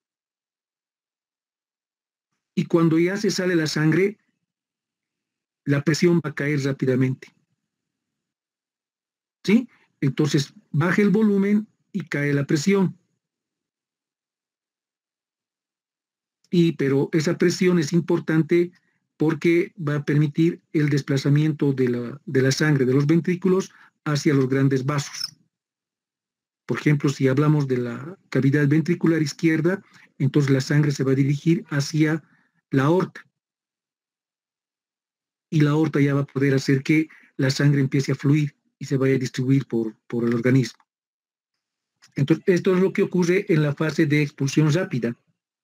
Y cuando ya se sale la sangre, la presión va a caer rápidamente. ¿Sí? Entonces baja el volumen y cae la presión. Pero esa presión es importante porque va a permitir el desplazamiento de la sangre de los ventrículos hacia los grandes vasos. Por ejemplo, si hablamos de la cavidad ventricular izquierda, entonces la sangre se va a dirigir hacia la aorta. y la aorta ya va a poder hacer que la sangre empiece a fluir y se vaya a distribuir por el organismo. Entonces, esto es lo que ocurre en la fase de expulsión rápida.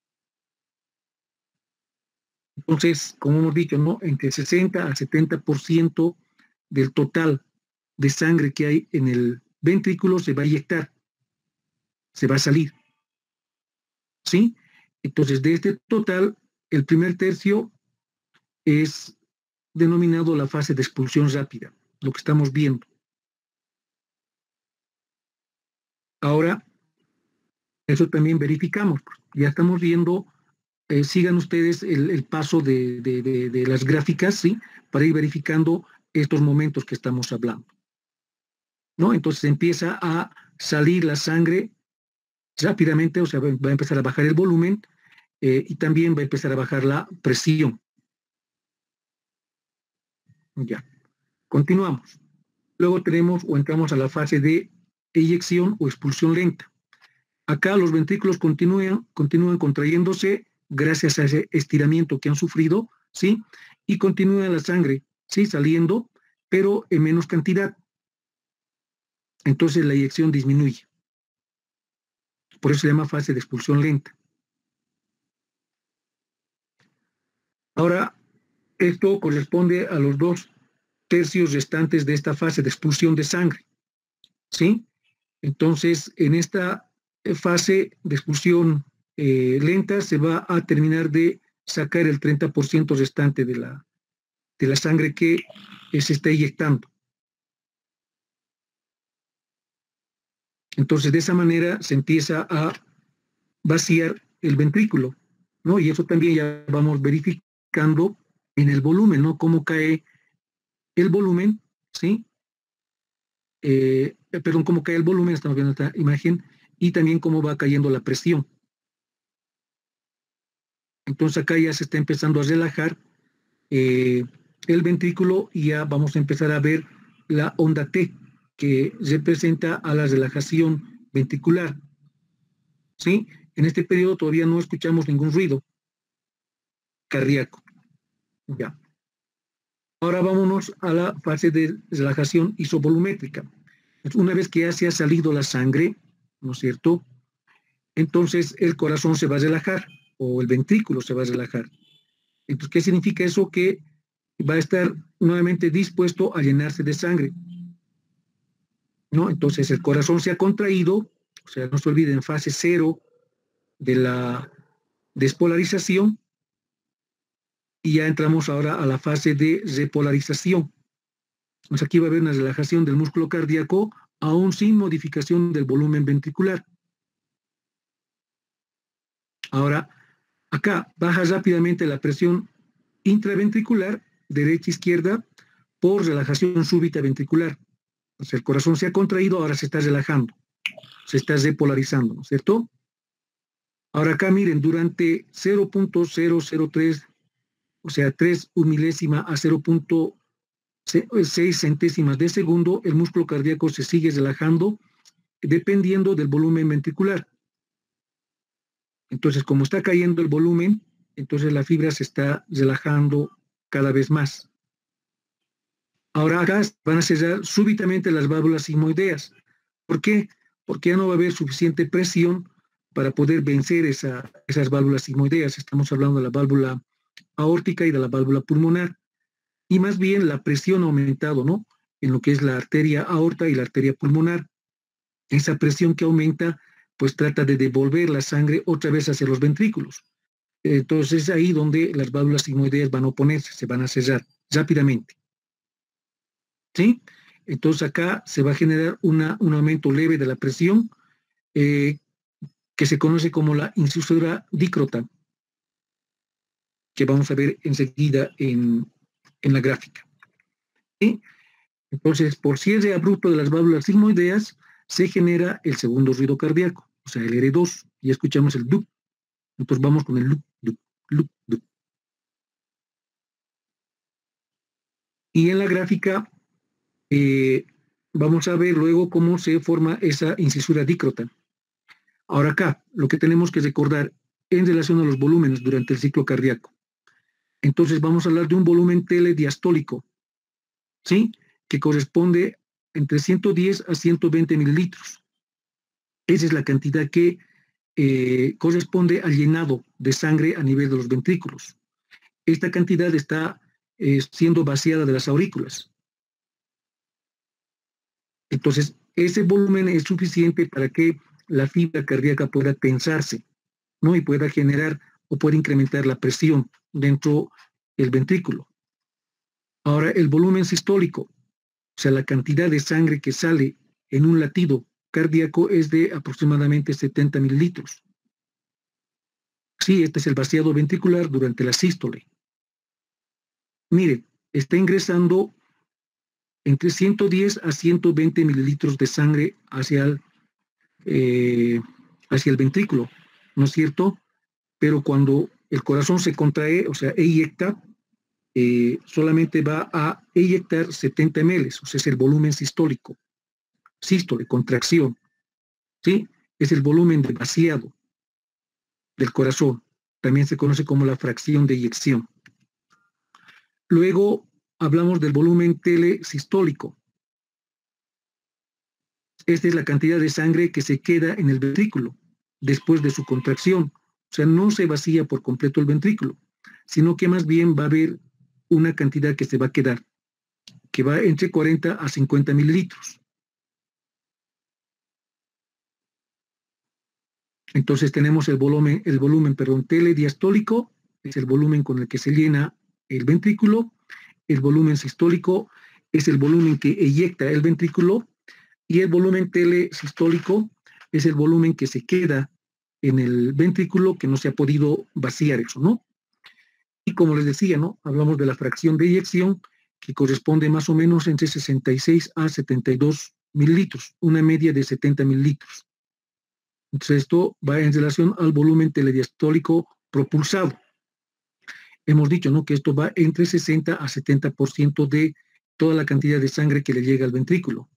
Entonces, como hemos dicho, ¿no? Entre 60 al 70% del total de sangre que hay en el ventrículo se va a inyectar, se va a salir. ¿Sí? Entonces, de este total, el primer tercio es denominado la fase de expulsión rápida, lo que estamos viendo. Ahora, eso también verificamos. Ya estamos viendo, sigan ustedes el paso de las gráficas, ¿sí? Para ir verificando estos momentos que estamos hablando, ¿no? Entonces empieza a salir la sangre rápidamente, o sea, va a empezar a bajar el volumen y también va a empezar a bajar la presión. Ya, continuamos. Luego tenemos o entramos a la fase de eyección o expulsión lenta. Acá los ventrículos continúan contrayéndose gracias a ese estiramiento que han sufrido, ¿sí? Y continúa la sangre, ¿sí? Saliendo, pero en menos cantidad. Entonces la eyección disminuye. Por eso se llama fase de expulsión lenta. Ahora, esto corresponde a los 2/3 restantes de esta fase de expulsión de sangre, ¿sí? Entonces, en esta fase de expulsión lenta se va a terminar de sacar el 30% restante de la sangre que se está inyectando. Entonces, de esa manera se empieza a vaciar el ventrículo, ¿no? Y eso también ya vamos verificando en el volumen, ¿no? Cómo cae el volumen, ¿sí? Perdón, cómo cae el volumen, estamos viendo esta imagen, y también cómo va cayendo la presión. Entonces acá ya se está empezando a relajar el ventrículo y ya vamos a empezar a ver la onda T, que representa a la relajación ventricular. ¿Sí? En este periodo todavía no escuchamos ningún ruido cardíaco. Ya. Ahora vámonos a la fase de relajación isovolumétrica. Una vez que ya se ha salido la sangre, ¿no es cierto? Entonces el corazón se va a relajar o el ventrículo se va a relajar. Entonces, ¿qué significa eso? Que va a estar nuevamente dispuesto a llenarse de sangre, ¿no? Entonces el corazón se ha contraído, o sea, no se olviden, fase 0 de la despolarización, y ya entramos ahora a la fase de repolarización. Entonces aquí va a haber una relajación del músculo cardíaco, aún sin modificación del volumen ventricular. Ahora, acá baja rápidamente la presión intraventricular, derecha-izquierda, por relajación súbita ventricular. O sea, el corazón se ha contraído, ahora se está relajando, se está repolarizando, ¿no es cierto? Ahora acá miren, durante 0.003, o sea, 3 milésima a 0.6 centésimas de segundo, el músculo cardíaco se sigue relajando dependiendo del volumen ventricular. Entonces, como está cayendo el volumen, entonces la fibra se está relajando cada vez más. Ahora acá van a cerrar súbitamente las válvulas sigmoideas. ¿Por qué? Porque ya no va a haber suficiente presión para poder vencer esas válvulas sigmoideas. Estamos hablando de la válvula aórtica y de la válvula pulmonar. Y más bien la presión ha aumentado, ¿no? En lo que es la arteria aorta y la arteria pulmonar. Esa presión que aumenta, pues trata de devolver la sangre otra vez hacia los ventrículos. Entonces es ahí donde las válvulas sigmoideas van a oponerse, se van a cerrar rápidamente. ¿Sí? Entonces acá se va a generar un aumento leve de la presión que se conoce como la incisura dícrota, que vamos a ver enseguida en la gráfica. ¿Sí? Entonces, por cierre abrupto de las válvulas sigmoideas, se genera el segundo ruido cardíaco, o sea, el R2, y escuchamos el dup. Entonces vamos con el lup, dup, lup, dup. Y en la gráfica vamos a ver luego cómo se forma esa incisura dícrota. Ahora acá, lo que tenemos que recordar en relación a los volúmenes durante el ciclo cardíaco. Entonces vamos a hablar de un volumen telediastólico, ¿sí? Que corresponde entre 110 a 120 mililitros. Esa es la cantidad que corresponde al llenado de sangre a nivel de los ventrículos. Esta cantidad está siendo vaciada de las aurículas. Entonces, ese volumen es suficiente para que la fibra cardíaca pueda tensarse, ¿no? Y pueda generar o pueda incrementar la presión dentro del ventrículo. Ahora, el volumen sistólico, o sea, la cantidad de sangre que sale en un latido cardíaco es de aproximadamente 70 mililitros. Sí, este es el vaciado ventricular durante la sístole. Mire, está ingresando entre 110 a 120 mililitros de sangre hacia el ventrículo, ¿no es cierto? Pero cuando el corazón se contrae, o sea, eyecta, solamente va a eyectar 70 ml, o sea, es el volumen sistólico. Sístole, contracción, ¿sí? Es el volumen de vaciado del corazón. También se conoce como la fracción de eyección. Luego hablamos del volumen telesistólico. Esta es la cantidad de sangre que se queda en el ventrículo después de su contracción. O sea, no se vacía por completo el ventrículo, sino que más bien va a haber una cantidad que se va a quedar, que va entre 40 a 50 mililitros. Entonces tenemos el volumen, telediastólico, es el volumen con el que se llena el ventrículo. El volumen sistólico es el volumen que eyecta el ventrículo. Y el volumen telesistólico es el volumen que se queda en el ventrículo, que no se ha podido vaciar eso, ¿no? Y como les decía, ¿no? Hablamos de la fracción de eyección, que corresponde más o menos entre 66 a 72 mililitros, una media de 70 mililitros. Entonces esto va en relación al volumen telediastólico propulsado. Hemos dicho, ¿no? Que esto va entre 60 a 70% de toda la cantidad de sangre que le llega al ventrículo.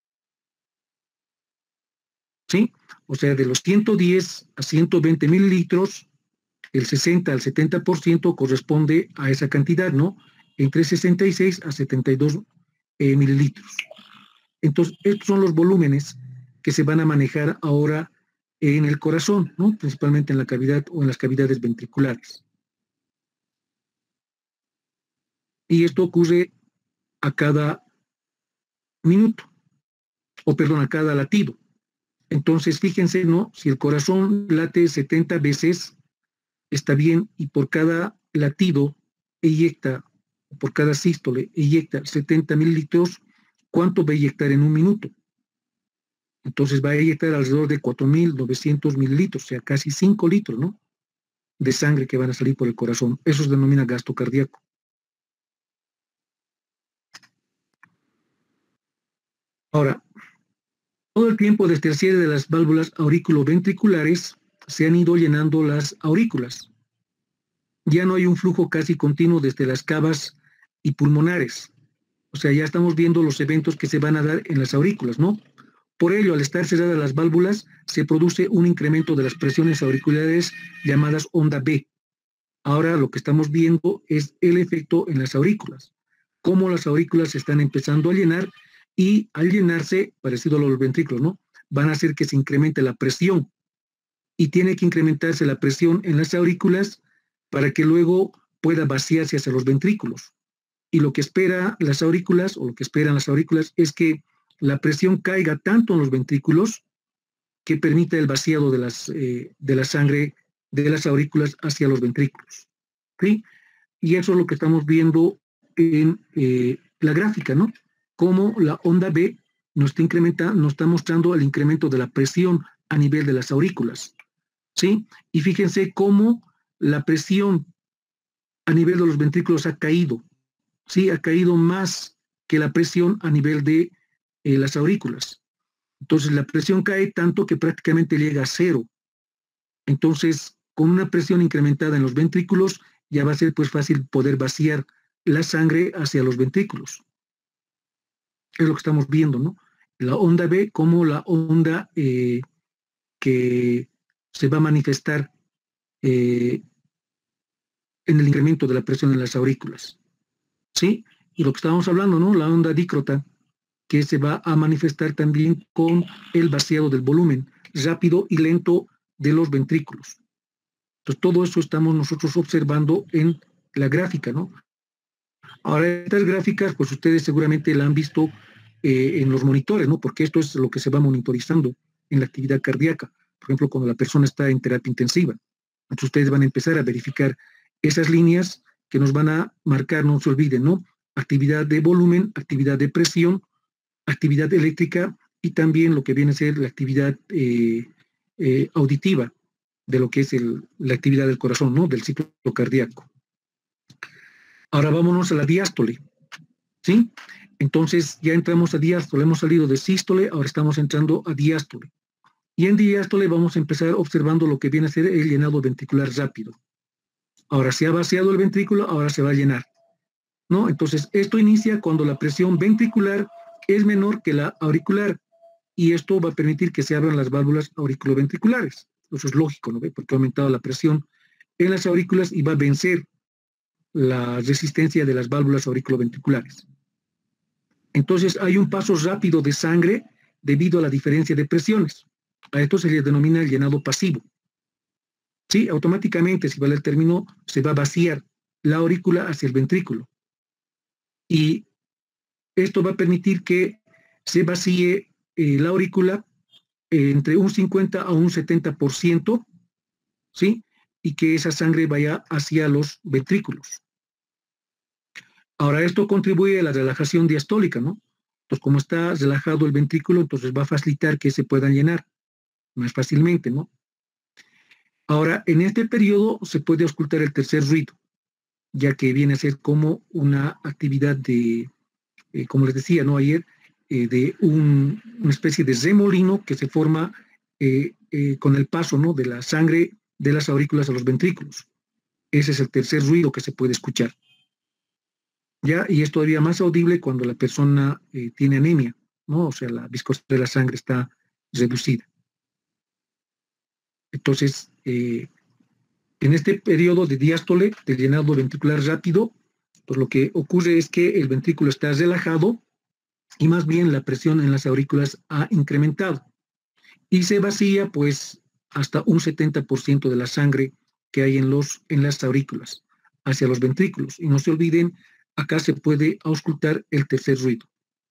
¿Sí? O sea, de los 110 a 120 mililitros, el 60 al 70% corresponde a esa cantidad, ¿no? Entre 66 a 72 mililitros. Entonces, estos son los volúmenes que se van a manejar ahora en el corazón, ¿no? Principalmente en la cavidad o en las cavidades ventriculares. Y esto ocurre a cada minuto, o perdón, a cada latido. Entonces, fíjense, ¿no? Si el corazón late 70 veces, está bien, y por cada latido eyecta, por cada sístole eyecta 70 mililitros, ¿cuánto va a eyectar en un minuto? Entonces va a eyectar alrededor de 4.900 mililitros, o sea, casi 5 litros, ¿no? De sangre que van a salir por el corazón. Eso se denomina gasto cardíaco. Ahora, todo el tiempo desde el cierre de las válvulas auriculoventriculares se han ido llenando las aurículas. Ya no hay un flujo casi continuo desde las cavas y pulmonares. O sea, ya estamos viendo los eventos que se van a dar en las aurículas, ¿no? Por ello, al estar cerradas las válvulas, se produce un incremento de las presiones auriculares llamadas onda B. Ahora lo que estamos viendo es el efecto en las aurículas, cómo las aurículas se están empezando a llenar y al llenarse, parecido a los ventrículos, ¿no? Van a hacer que se incremente la presión y tiene que incrementarse la presión en las aurículas para que luego pueda vaciarse hacia los ventrículos. Y lo que espera las aurículas, o lo que esperan las aurículas, es que la presión caiga tanto en los ventrículos que permita el vaciado de la sangre de las aurículas hacia los ventrículos. ¿Sí? Y eso es lo que estamos viendo en la gráfica, ¿no? Cómo la onda B nos está mostrando el incremento de la presión a nivel de las aurículas. ¿Sí? Y fíjense cómo la presión a nivel de los ventrículos ha caído. Sí, ha caído más que la presión a nivel de las aurículas. Entonces la presión cae tanto que prácticamente llega a cero. Entonces, con una presión incrementada en los ventrículos, ya va a ser pues fácil poder vaciar la sangre hacia los ventrículos. Es lo que estamos viendo, ¿no? La onda B como la onda que se va a manifestar en el incremento de la presión en las aurículas. ¿Sí? Y lo que estábamos hablando, ¿no? La onda dícrota, que se va a manifestar también con el vaciado del volumen rápido y lento de los ventrículos. Entonces, todo eso estamos nosotros observando en la gráfica, ¿no? Ahora, estas gráficas, pues ustedes seguramente la han visto en los monitores, ¿no? Porque esto es lo que se va monitorizando en la actividad cardíaca. Por ejemplo, cuando la persona está en terapia intensiva. Entonces, ustedes van a empezar a verificar esas líneas que nos van a marcar, no se olviden, ¿no? Actividad de volumen, actividad de presión, actividad eléctrica y también lo que viene a ser la actividad auditiva de lo que es la actividad del corazón, ¿no? Del ciclo cardíaco. Ahora vámonos a la diástole, ¿sí? Entonces ya entramos a diástole, hemos salido de sístole, ahora estamos entrando a diástole. Y en diástole vamos a empezar observando lo que viene a ser el llenado ventricular rápido. Ahora se ha vaciado el ventrículo, ahora se va a llenar, ¿no? Entonces esto inicia cuando la presión ventricular es menor que la auricular y esto va a permitir que se abran las válvulas auriculoventriculares. Eso es lógico, ¿no? Porque ha aumentado la presión en las aurículas y va a vencer la resistencia de las válvulas auriculoventriculares. Entonces hay un paso rápido de sangre debido a la diferencia de presiones. A esto se le denomina el llenado pasivo. Sí, automáticamente, si vale el término, se va a vaciar la aurícula hacia el ventrículo. Y esto va a permitir que se vacíe la aurícula entre un 50 a un 70%, ¿sí? Y que esa sangre vaya hacia los ventrículos. Ahora, esto contribuye a la relajación diastólica, ¿no? Entonces, como está relajado el ventrículo, entonces va a facilitar que se puedan llenar más fácilmente, ¿no? Ahora, en este periodo se puede auscultar el tercer ruido, ya que viene a ser como una actividad de, como les decía, ¿no? Ayer, de una especie de remolino que se forma con el paso, ¿no? De la sangre de las aurículas a los ventrículos. Ese es el tercer ruido que se puede escuchar. ¿Ya? Y es todavía más audible cuando la persona tiene anemia, ¿no? O sea, la viscosidad de la sangre está reducida. Entonces, en este periodo de diástole, de llenado ventricular rápido, pues lo que ocurre es que el ventrículo está relajado y más bien la presión en las aurículas ha incrementado. Y se vacía, pues, hasta un 70% de la sangre que hay en las aurículas hacia los ventrículos. Y no se olviden, acá se puede auscultar el tercer ruido.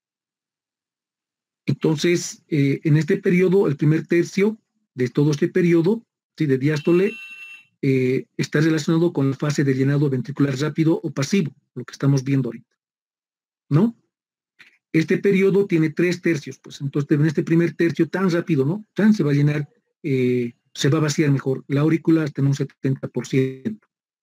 Entonces, en este periodo, el primer tercio de todo este periodo, ¿sí? De diástole, está relacionado con la fase de llenado ventricular rápido o pasivo, lo que estamos viendo ahorita, ¿no? Este periodo tiene 3 tercios, pues entonces en este primer tercio tan rápido, ¿no? Tan se va a llenar, se va a vaciar mejor la aurícula hasta en un 70%.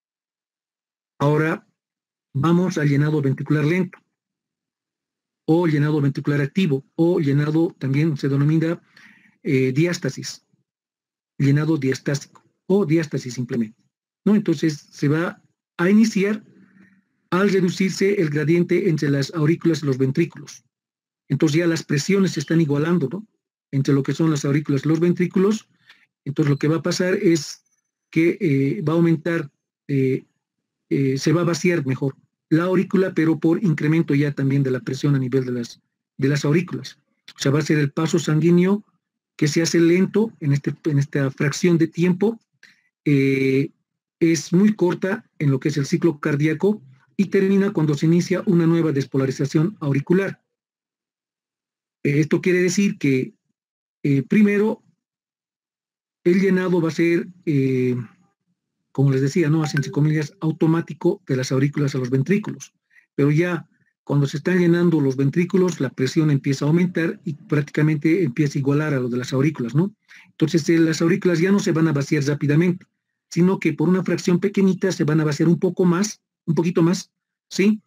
Ahora vamos al llenado ventricular lento o llenado ventricular activo o llenado también se denomina diástasis, llenado diastásico o diástasis simplemente, ¿no? Entonces se va a iniciar al reducirse el gradiente entre las aurículas y los ventrículos. Entonces ya las presiones se están igualando, ¿no? Entre lo que son las aurículas y los ventrículos. Entonces lo que va a pasar es que va a aumentar, se va a vaciar mejor la aurícula, pero por incremento ya también de la presión a nivel de las aurículas. O sea, va a ser el paso sanguíneo que se hace lento en esta fracción de tiempo. Es muy corta en lo que es el ciclo cardíaco y termina cuando se inicia una nueva despolarización auricular. Esto quiere decir que primero el llenado va a ser, como les decía, ¿no? Entre comillas, automático de las aurículas a los ventrículos. Pero ya cuando se están llenando los ventrículos, la presión empieza a aumentar y prácticamente empieza a igualar a lo de las aurículas, ¿no? Entonces las aurículas ya no se van a vaciar rápidamente, sino que por una fracción pequeñita se van a vaciar un poquito más, ¿sí?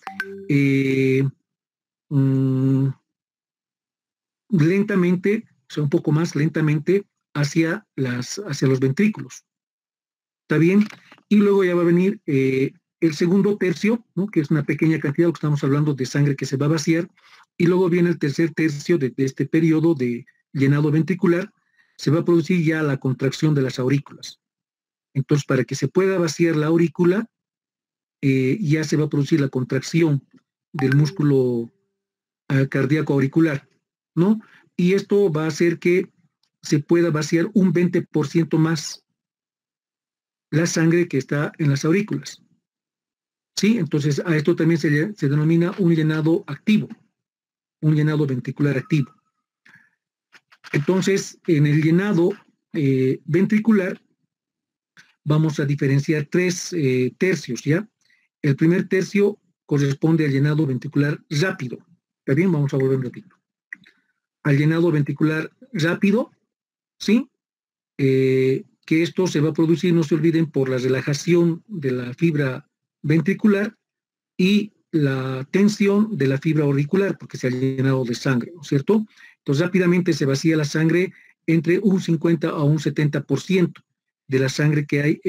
Lentamente, o sea, un poco más lentamente hacia los ventrículos. ¿Está bien? Y luego ya va a venir el segundo tercio, ¿no? Que es una pequeña cantidad, lo que estamos hablando de sangre que se va a vaciar, y luego viene el tercer tercio de este periodo de llenado ventricular, se va a producir ya la contracción de las aurículas. Entonces, para que se pueda vaciar la aurícula, ya se va a producir la contracción del músculo cardíaco auricular, ¿no? Y esto va a hacer que se pueda vaciar un 20% más la sangre que está en las aurículas, ¿sí? Entonces, a esto también se denomina un llenado activo, un llenado ventricular activo. Entonces, en el llenado ventricular vamos a diferenciar tres tercios, ¿ya? El primer tercio corresponde al llenado ventricular rápido. ¿Está bien? Vamos a volver un ratito. Al llenado ventricular rápido, ¿sí? Que esto se va a producir, no se olviden, por la relajación de la fibra ventricular y la tensión de la fibra auricular, porque se ha llenado de sangre, ¿no es cierto? Entonces rápidamente se vacía la sangre entre un 50 a un 70% de la sangre que hay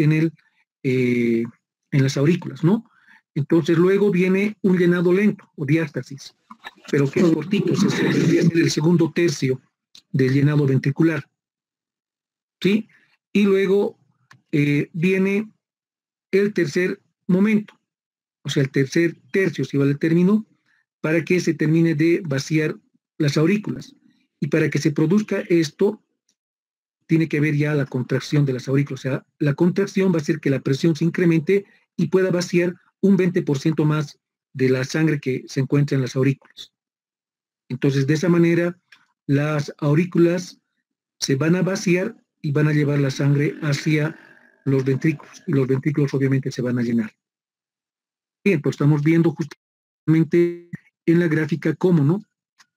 en las aurículas, ¿no? Entonces luego viene un llenado lento o diástasis, pero que es cortito, es el segundo tercio del llenado ventricular, ¿sí? Y luego viene el tercer momento, o sea, el tercer tercio, si vale el término, para que se termine de vaciar las aurículas. Y para que se produzca esto, tiene que haber ya la contracción de las aurículas. O sea, la contracción va a hacer que la presión se incremente y pueda vaciar un 20% más de la sangre que se encuentra en las aurículas. Entonces, de esa manera, las aurículas se van a vaciar y van a llevar la sangre hacia los ventrículos. Y los ventrículos obviamente se van a llenar. Bien, pues estamos viendo justamente en la gráfica cómo, ¿no?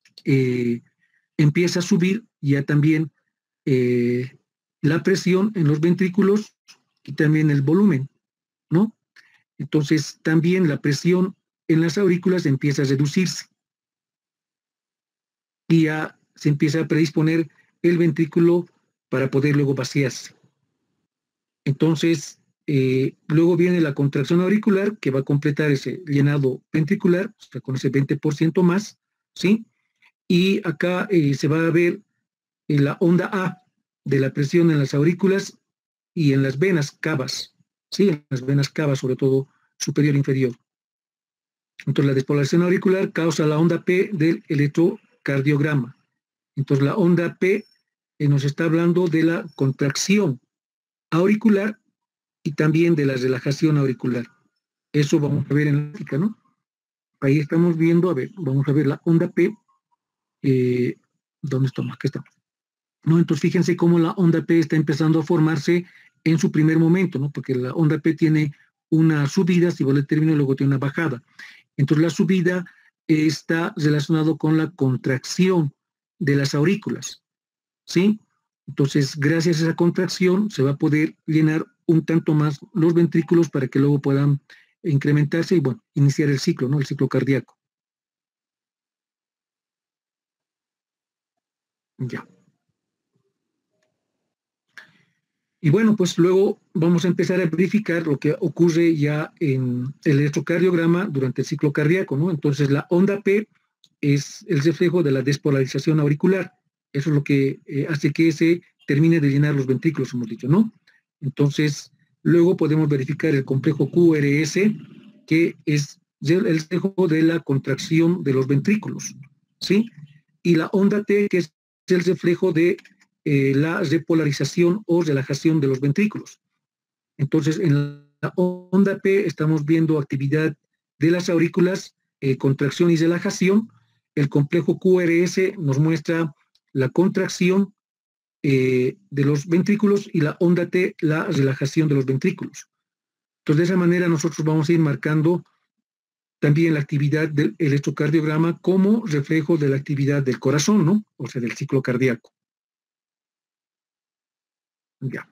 Empieza a subir ya también la presión en los ventrículos y también el volumen, ¿no? Entonces también la presión en las aurículas empieza a reducirse y ya se empieza a predisponer el ventrículo para poder luego vaciarse. Entonces, luego viene la contracción auricular que va a completar ese llenado ventricular, o sea, con ese 20% más, ¿sí? Y acá se va a ver la onda A de la presión en las aurículas y en las venas cavas, ¿sí? En las venas cavas, sobre todo superior e inferior. Entonces, la despolarización auricular causa la onda P del electrocardiograma. Entonces, la onda P nos está hablando de la contracción auricular y también de la relajación auricular. Eso vamos a ver en la gráfica, ¿no? Ahí estamos viendo, a ver, vamos a ver la onda P. ¿Dónde estamos? Aquí estamos. ¿No? Entonces fíjense cómo la onda P está empezando a formarse en su primer momento, ¿no? Porque la onda P tiene una subida, si vale el término, y luego tiene una bajada. Entonces la subida está relacionado con la contracción de las aurículas, ¿sí? Entonces, gracias a esa contracción se va a poder llenar un tanto más los ventrículos para que luego puedan incrementarse y, bueno, iniciar el ciclo, ¿no? El ciclo cardíaco. Ya. Y bueno, pues luego vamos a empezar a verificar lo que ocurre ya en el electrocardiograma durante el ciclo cardíaco, ¿no? Entonces la onda P es el reflejo de la despolarización auricular. Eso es lo que hace que se termine de llenar los ventrículos, hemos dicho, ¿no? Entonces, luego podemos verificar el complejo QRS, que es el reflejo de la contracción de los ventrículos, ¿sí? Y la onda T, que es el reflejo de la repolarización o relajación de los ventrículos. Entonces, en la onda P estamos viendo actividad de las aurículas, contracción y relajación. El complejo QRS nos muestra la contracción de los ventrículos y la onda T, la relajación de los ventrículos. Entonces, de esa manera nosotros vamos a ir marcando también la actividad del electrocardiograma como reflejo de la actividad del corazón, ¿no? O sea, del ciclo cardíaco. Ya.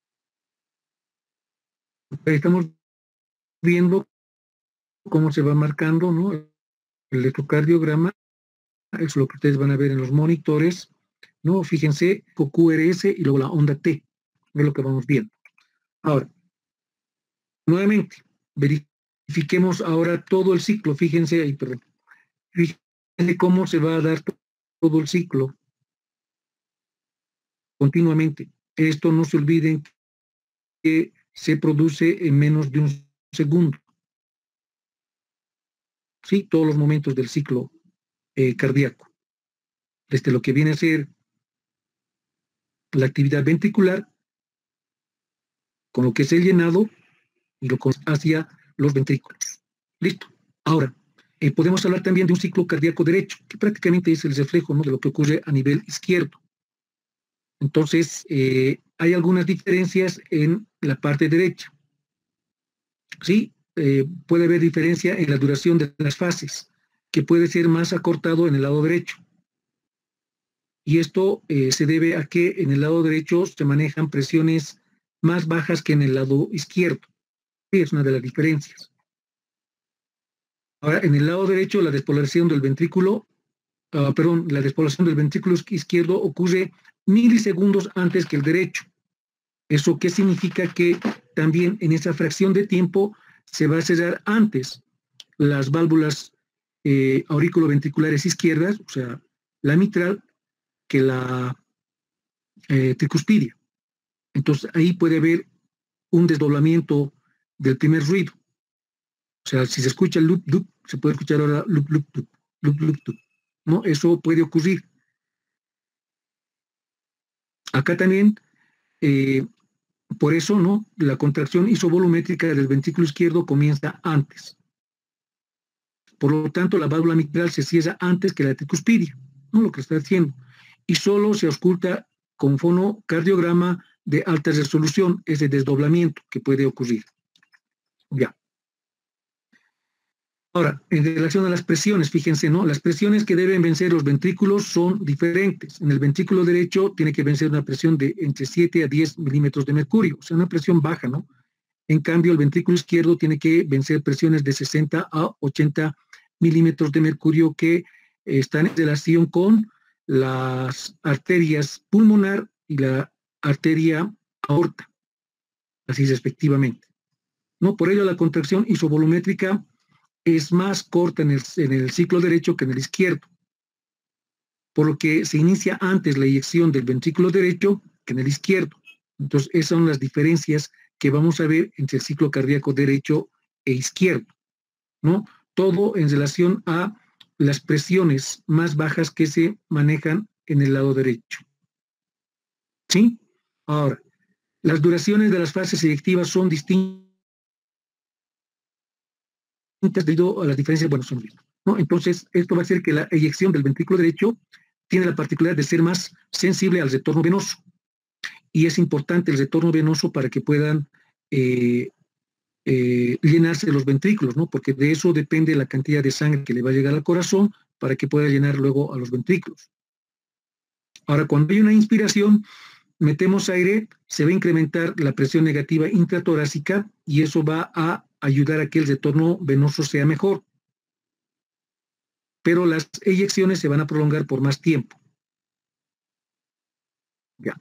Ahí estamos viendo cómo se va marcando, ¿no? El electrocardiograma, eso es lo que ustedes van a ver en los monitores, ¿no? Fíjense, QRS y luego la onda T, es lo que vamos viendo. Ahora, nuevamente, verifiquemos ahora todo el ciclo, fíjense ahí, perdón, fíjense cómo se va a dar todo el ciclo continuamente. Esto no se olviden que se produce en menos de un segundo. ¿sí? Todos los momentos del ciclo cardíaco, desde lo que viene a ser la actividad ventricular, con lo que es el llenado y lo que hacia los ventrículos. Listo. Ahora, podemos hablar también de un ciclo cardíaco derecho, que prácticamente es el reflejo, ¿no?, de lo que ocurre a nivel izquierdo. Entonces, hay algunas diferencias en la parte derecha. Sí, puede haber diferencia en la duración de las fases, que puede ser más acortado en el lado derecho. Y esto se debe a que en el lado derecho se manejan presiones más bajas que en el lado izquierdo. Sí, es una de las diferencias. Ahora, en el lado derecho, la despolarización del ventrículo, la despolarización del ventrículo izquierdo ocurre milisegundos antes que el derecho. ¿Eso qué significa? Que también en esa fracción de tiempo se va a cerrar antes las válvulas auriculoventriculares izquierdas, o sea, la mitral, que la tricuspidia. Entonces ahí puede haber un desdoblamiento del primer ruido. O sea, si se escucha el loop, loop, se puede escuchar ahora loop, loop, loop, loop, loop, loop, ¿no? Eso puede ocurrir. Acá también, por eso, ¿no?, la contracción isovolumétrica del ventrículo izquierdo comienza antes. Por lo tanto, la válvula mitral se cierra antes que la tricuspidia, ¿no?, lo que está haciendo. Y solo se ausculta con fonocardiograma de alta resolución ese desdoblamiento que puede ocurrir. Ya. Ahora, en relación a las presiones, fíjense, ¿no? Las presiones que deben vencer los ventrículos son diferentes. En el ventrículo derecho tiene que vencer una presión de entre 7 a 10 milímetros de mercurio, o sea, una presión baja, ¿no? En cambio, el ventrículo izquierdo tiene que vencer presiones de 60 a 80 milímetros de mercurio que están en relación con las arterias pulmonar y la arteria aorta, así respectivamente, ¿no? Por ello, la contracción isovolumétrica es más corta en el ciclo derecho que en el izquierdo, por lo que se inicia antes la eyección del ventrículo derecho que en el izquierdo. Entonces, esas son las diferencias que vamos a ver entre el ciclo cardíaco derecho e izquierdo, ¿no? Todo en relación a las presiones más bajas que se manejan en el lado derecho. ¿Sí? Ahora, las duraciones de las fases eyectivas son distintas debido a las diferencias, bueno, son mismas, ¿no? Entonces, esto va a hacer que la eyección del ventrículo derecho tiene la particularidad de ser más sensible al retorno venoso. Y es importante el retorno venoso para que puedan llenarse los ventrículos, ¿no? Porque de eso depende la cantidad de sangre que le va a llegar al corazón para que pueda llenar luego a los ventrículos. Ahora, cuando hay una inspiración, metemos aire, se va a incrementar la presión negativa intratorácica y eso va a ayudar a que el retorno venoso sea mejor. Pero las eyecciones se van a prolongar por más tiempo. Ya.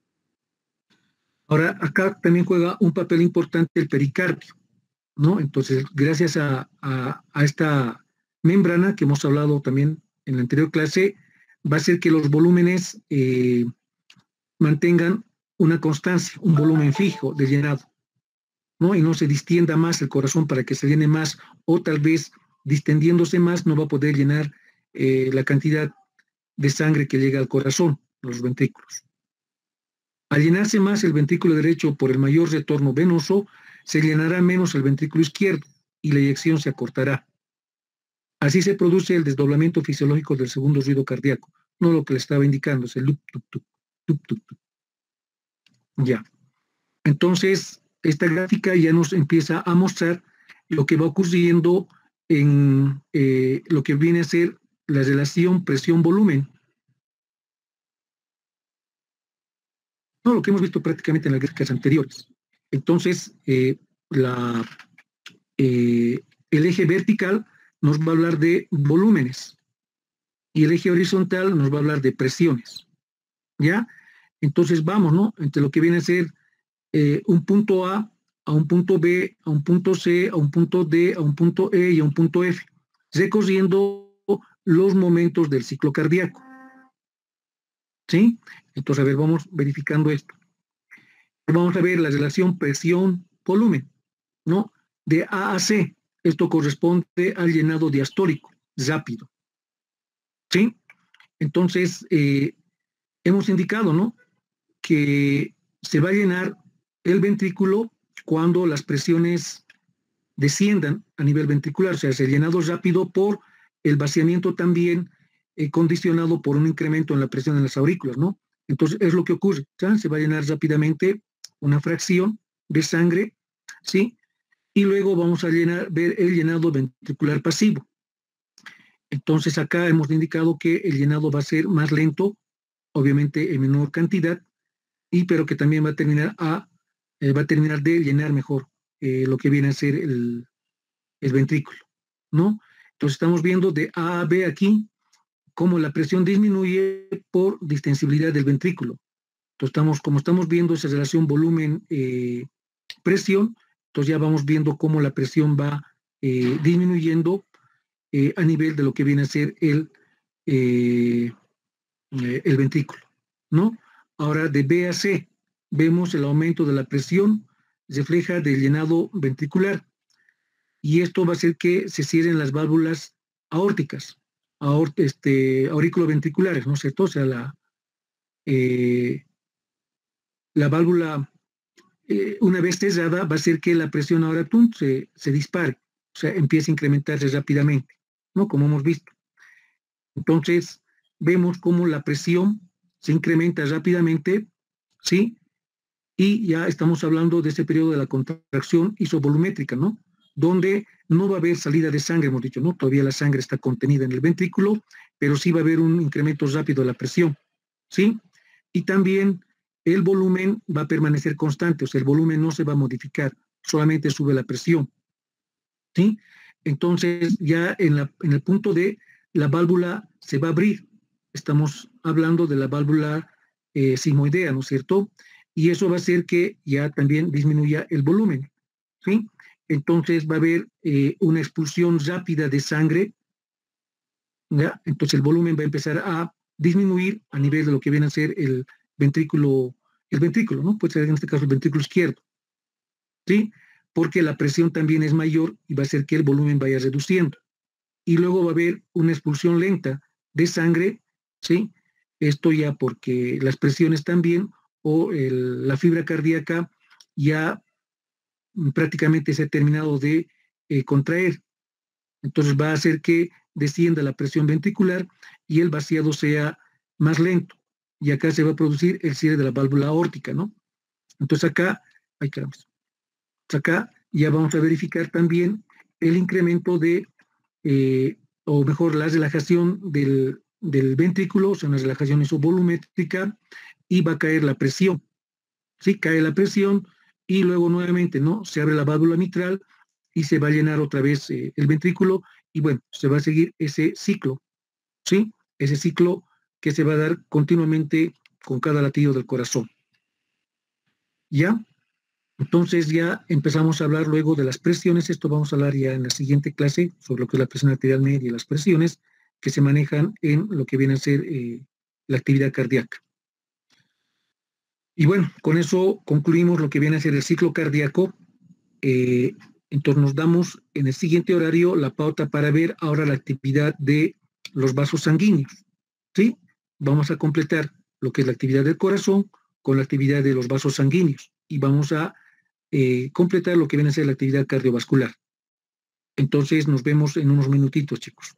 Ahora, acá también juega un papel importante el pericardio, ¿no? Entonces, gracias a esta membrana que hemos hablado también en la anterior clase, va a hacer que los volúmenes mantengan una constancia, un volumen fijo de llenado, ¿no? Y no se distienda más el corazón para que se llene más, o tal vez distendiéndose más no va a poder llenar la cantidad de sangre que llega al corazón, los ventrículos. Al llenarse más el ventrículo derecho por el mayor retorno venoso, se llenará menos el ventrículo izquierdo y la eyección se acortará. Así se produce el desdoblamiento fisiológico del segundo ruido cardíaco, no lo que le estaba indicando, es el loop, tup, tup, tup, tup, tup. Ya. Entonces, esta gráfica ya nos empieza a mostrar lo que va ocurriendo en lo que viene a ser la relación presión-volumen. No, lo que hemos visto prácticamente en las gráficas anteriores. Entonces, el eje vertical nos va a hablar de volúmenes y el eje horizontal nos va a hablar de presiones. ¿Ya? Entonces vamos, ¿no? Entre lo que viene a ser un punto A un punto B, a un punto C, a un punto D, a un punto E y a un punto F, recorriendo los momentos del ciclo cardíaco. ¿Sí? Entonces, a ver, vamos verificando esto. Vamos a ver la relación presión-volumen, ¿no? De A a C. esto corresponde al llenado diastólico, rápido. ¿Sí? Entonces, hemos indicado, ¿no?, que se va a llenar el ventrículo cuando las presiones desciendan a nivel ventricular, o sea, es el llenado rápido por el vaciamiento también condicionado por un incremento en la presión en las aurículas, ¿no? Entonces, es lo que ocurre, ¿sabes? Se va a llenar rápidamente una fracción de sangre, ¿sí? Y luego vamos a ver el llenado ventricular pasivo. Entonces, acá hemos indicado que el llenado va a ser más lento, obviamente en menor cantidad, pero que también va a terminar de llenar mejor lo que viene a ser el ventrículo, ¿no? Entonces estamos viendo de A a B aquí cómo la presión disminuye por distensibilidad del ventrículo. Entonces como estamos viendo esa relación volumen-presión, entonces ya vamos viendo cómo la presión va disminuyendo a nivel de lo que viene a ser el ventrículo, ¿no? Ahora, de B a C, vemos el aumento de la presión refleja del llenado ventricular. Y esto va a hacer que se cierren las válvulas aórticas, auriculoventriculares, ¿no es cierto? O sea, la válvula, una vez cerrada, va a hacer que la presión ahora se dispare, o sea, empiece a incrementarse rápidamente, ¿no? Como hemos visto. Entonces, vemos cómo la presión se incrementa rápidamente, ¿sí? Y ya estamos hablando de ese periodo de la contracción isovolumétrica, ¿no? Donde no va a haber salida de sangre, hemos dicho, ¿no? Todavía la sangre está contenida en el ventrículo, pero sí va a haber un incremento rápido de la presión, ¿sí? Y también el volumen va a permanecer constante, o sea, el volumen no se va a modificar, solamente sube la presión, ¿sí? Entonces, ya en el punto D, la válvula se va a abrir. Estamos hablando de la válvula sigmoidea, ¿no es cierto? Y eso va a hacer que ya también disminuya el volumen, ¿sí? Entonces va a haber una expulsión rápida de sangre, ¿ya? Entonces el volumen va a empezar a disminuir a nivel de lo que viene a ser el ventrículo, ¿no? Puede ser en este caso el ventrículo izquierdo, ¿sí? Porque la presión también es mayor y va a hacer que el volumen vaya reduciendo. Y luego va a haber una expulsión lenta de sangre, ¿sí? Esto ya porque las presiones también o la fibra cardíaca ya prácticamente se ha terminado de contraer. Entonces va a hacer que descienda la presión ventricular y el vaciado sea más lento. Y acá se va a producir el cierre de la válvula aórtica, ¿no? Entonces acá, ay caramba, acá ya vamos a verificar también el incremento o mejor, la relajación del ventrículo, o sea, una relajación isovolumétrica, y va a caer la presión. ¿Sí? Cae la presión y luego nuevamente, ¿no? Se abre la válvula mitral y se va a llenar otra vez el ventrículo y bueno, se va a seguir ese ciclo, ¿sí? Ese ciclo que se va a dar continuamente con cada latido del corazón. ¿Ya? Entonces ya empezamos a hablar luego de las presiones. Esto vamos a hablar ya en la siguiente clase sobre lo que es la presión arterial media y las presiones que se manejan en lo que viene a ser la actividad cardíaca. Y bueno, con eso concluimos lo que viene a ser el ciclo cardíaco. Entonces nos damos en el siguiente horario la pauta para ver ahora la actividad de los vasos sanguíneos. ¿Sí? Vamos a completar lo que es la actividad del corazón con la actividad de los vasos sanguíneos y vamos a completar lo que viene a ser la actividad cardiovascular. Entonces nos vemos en unos minutitos, chicos.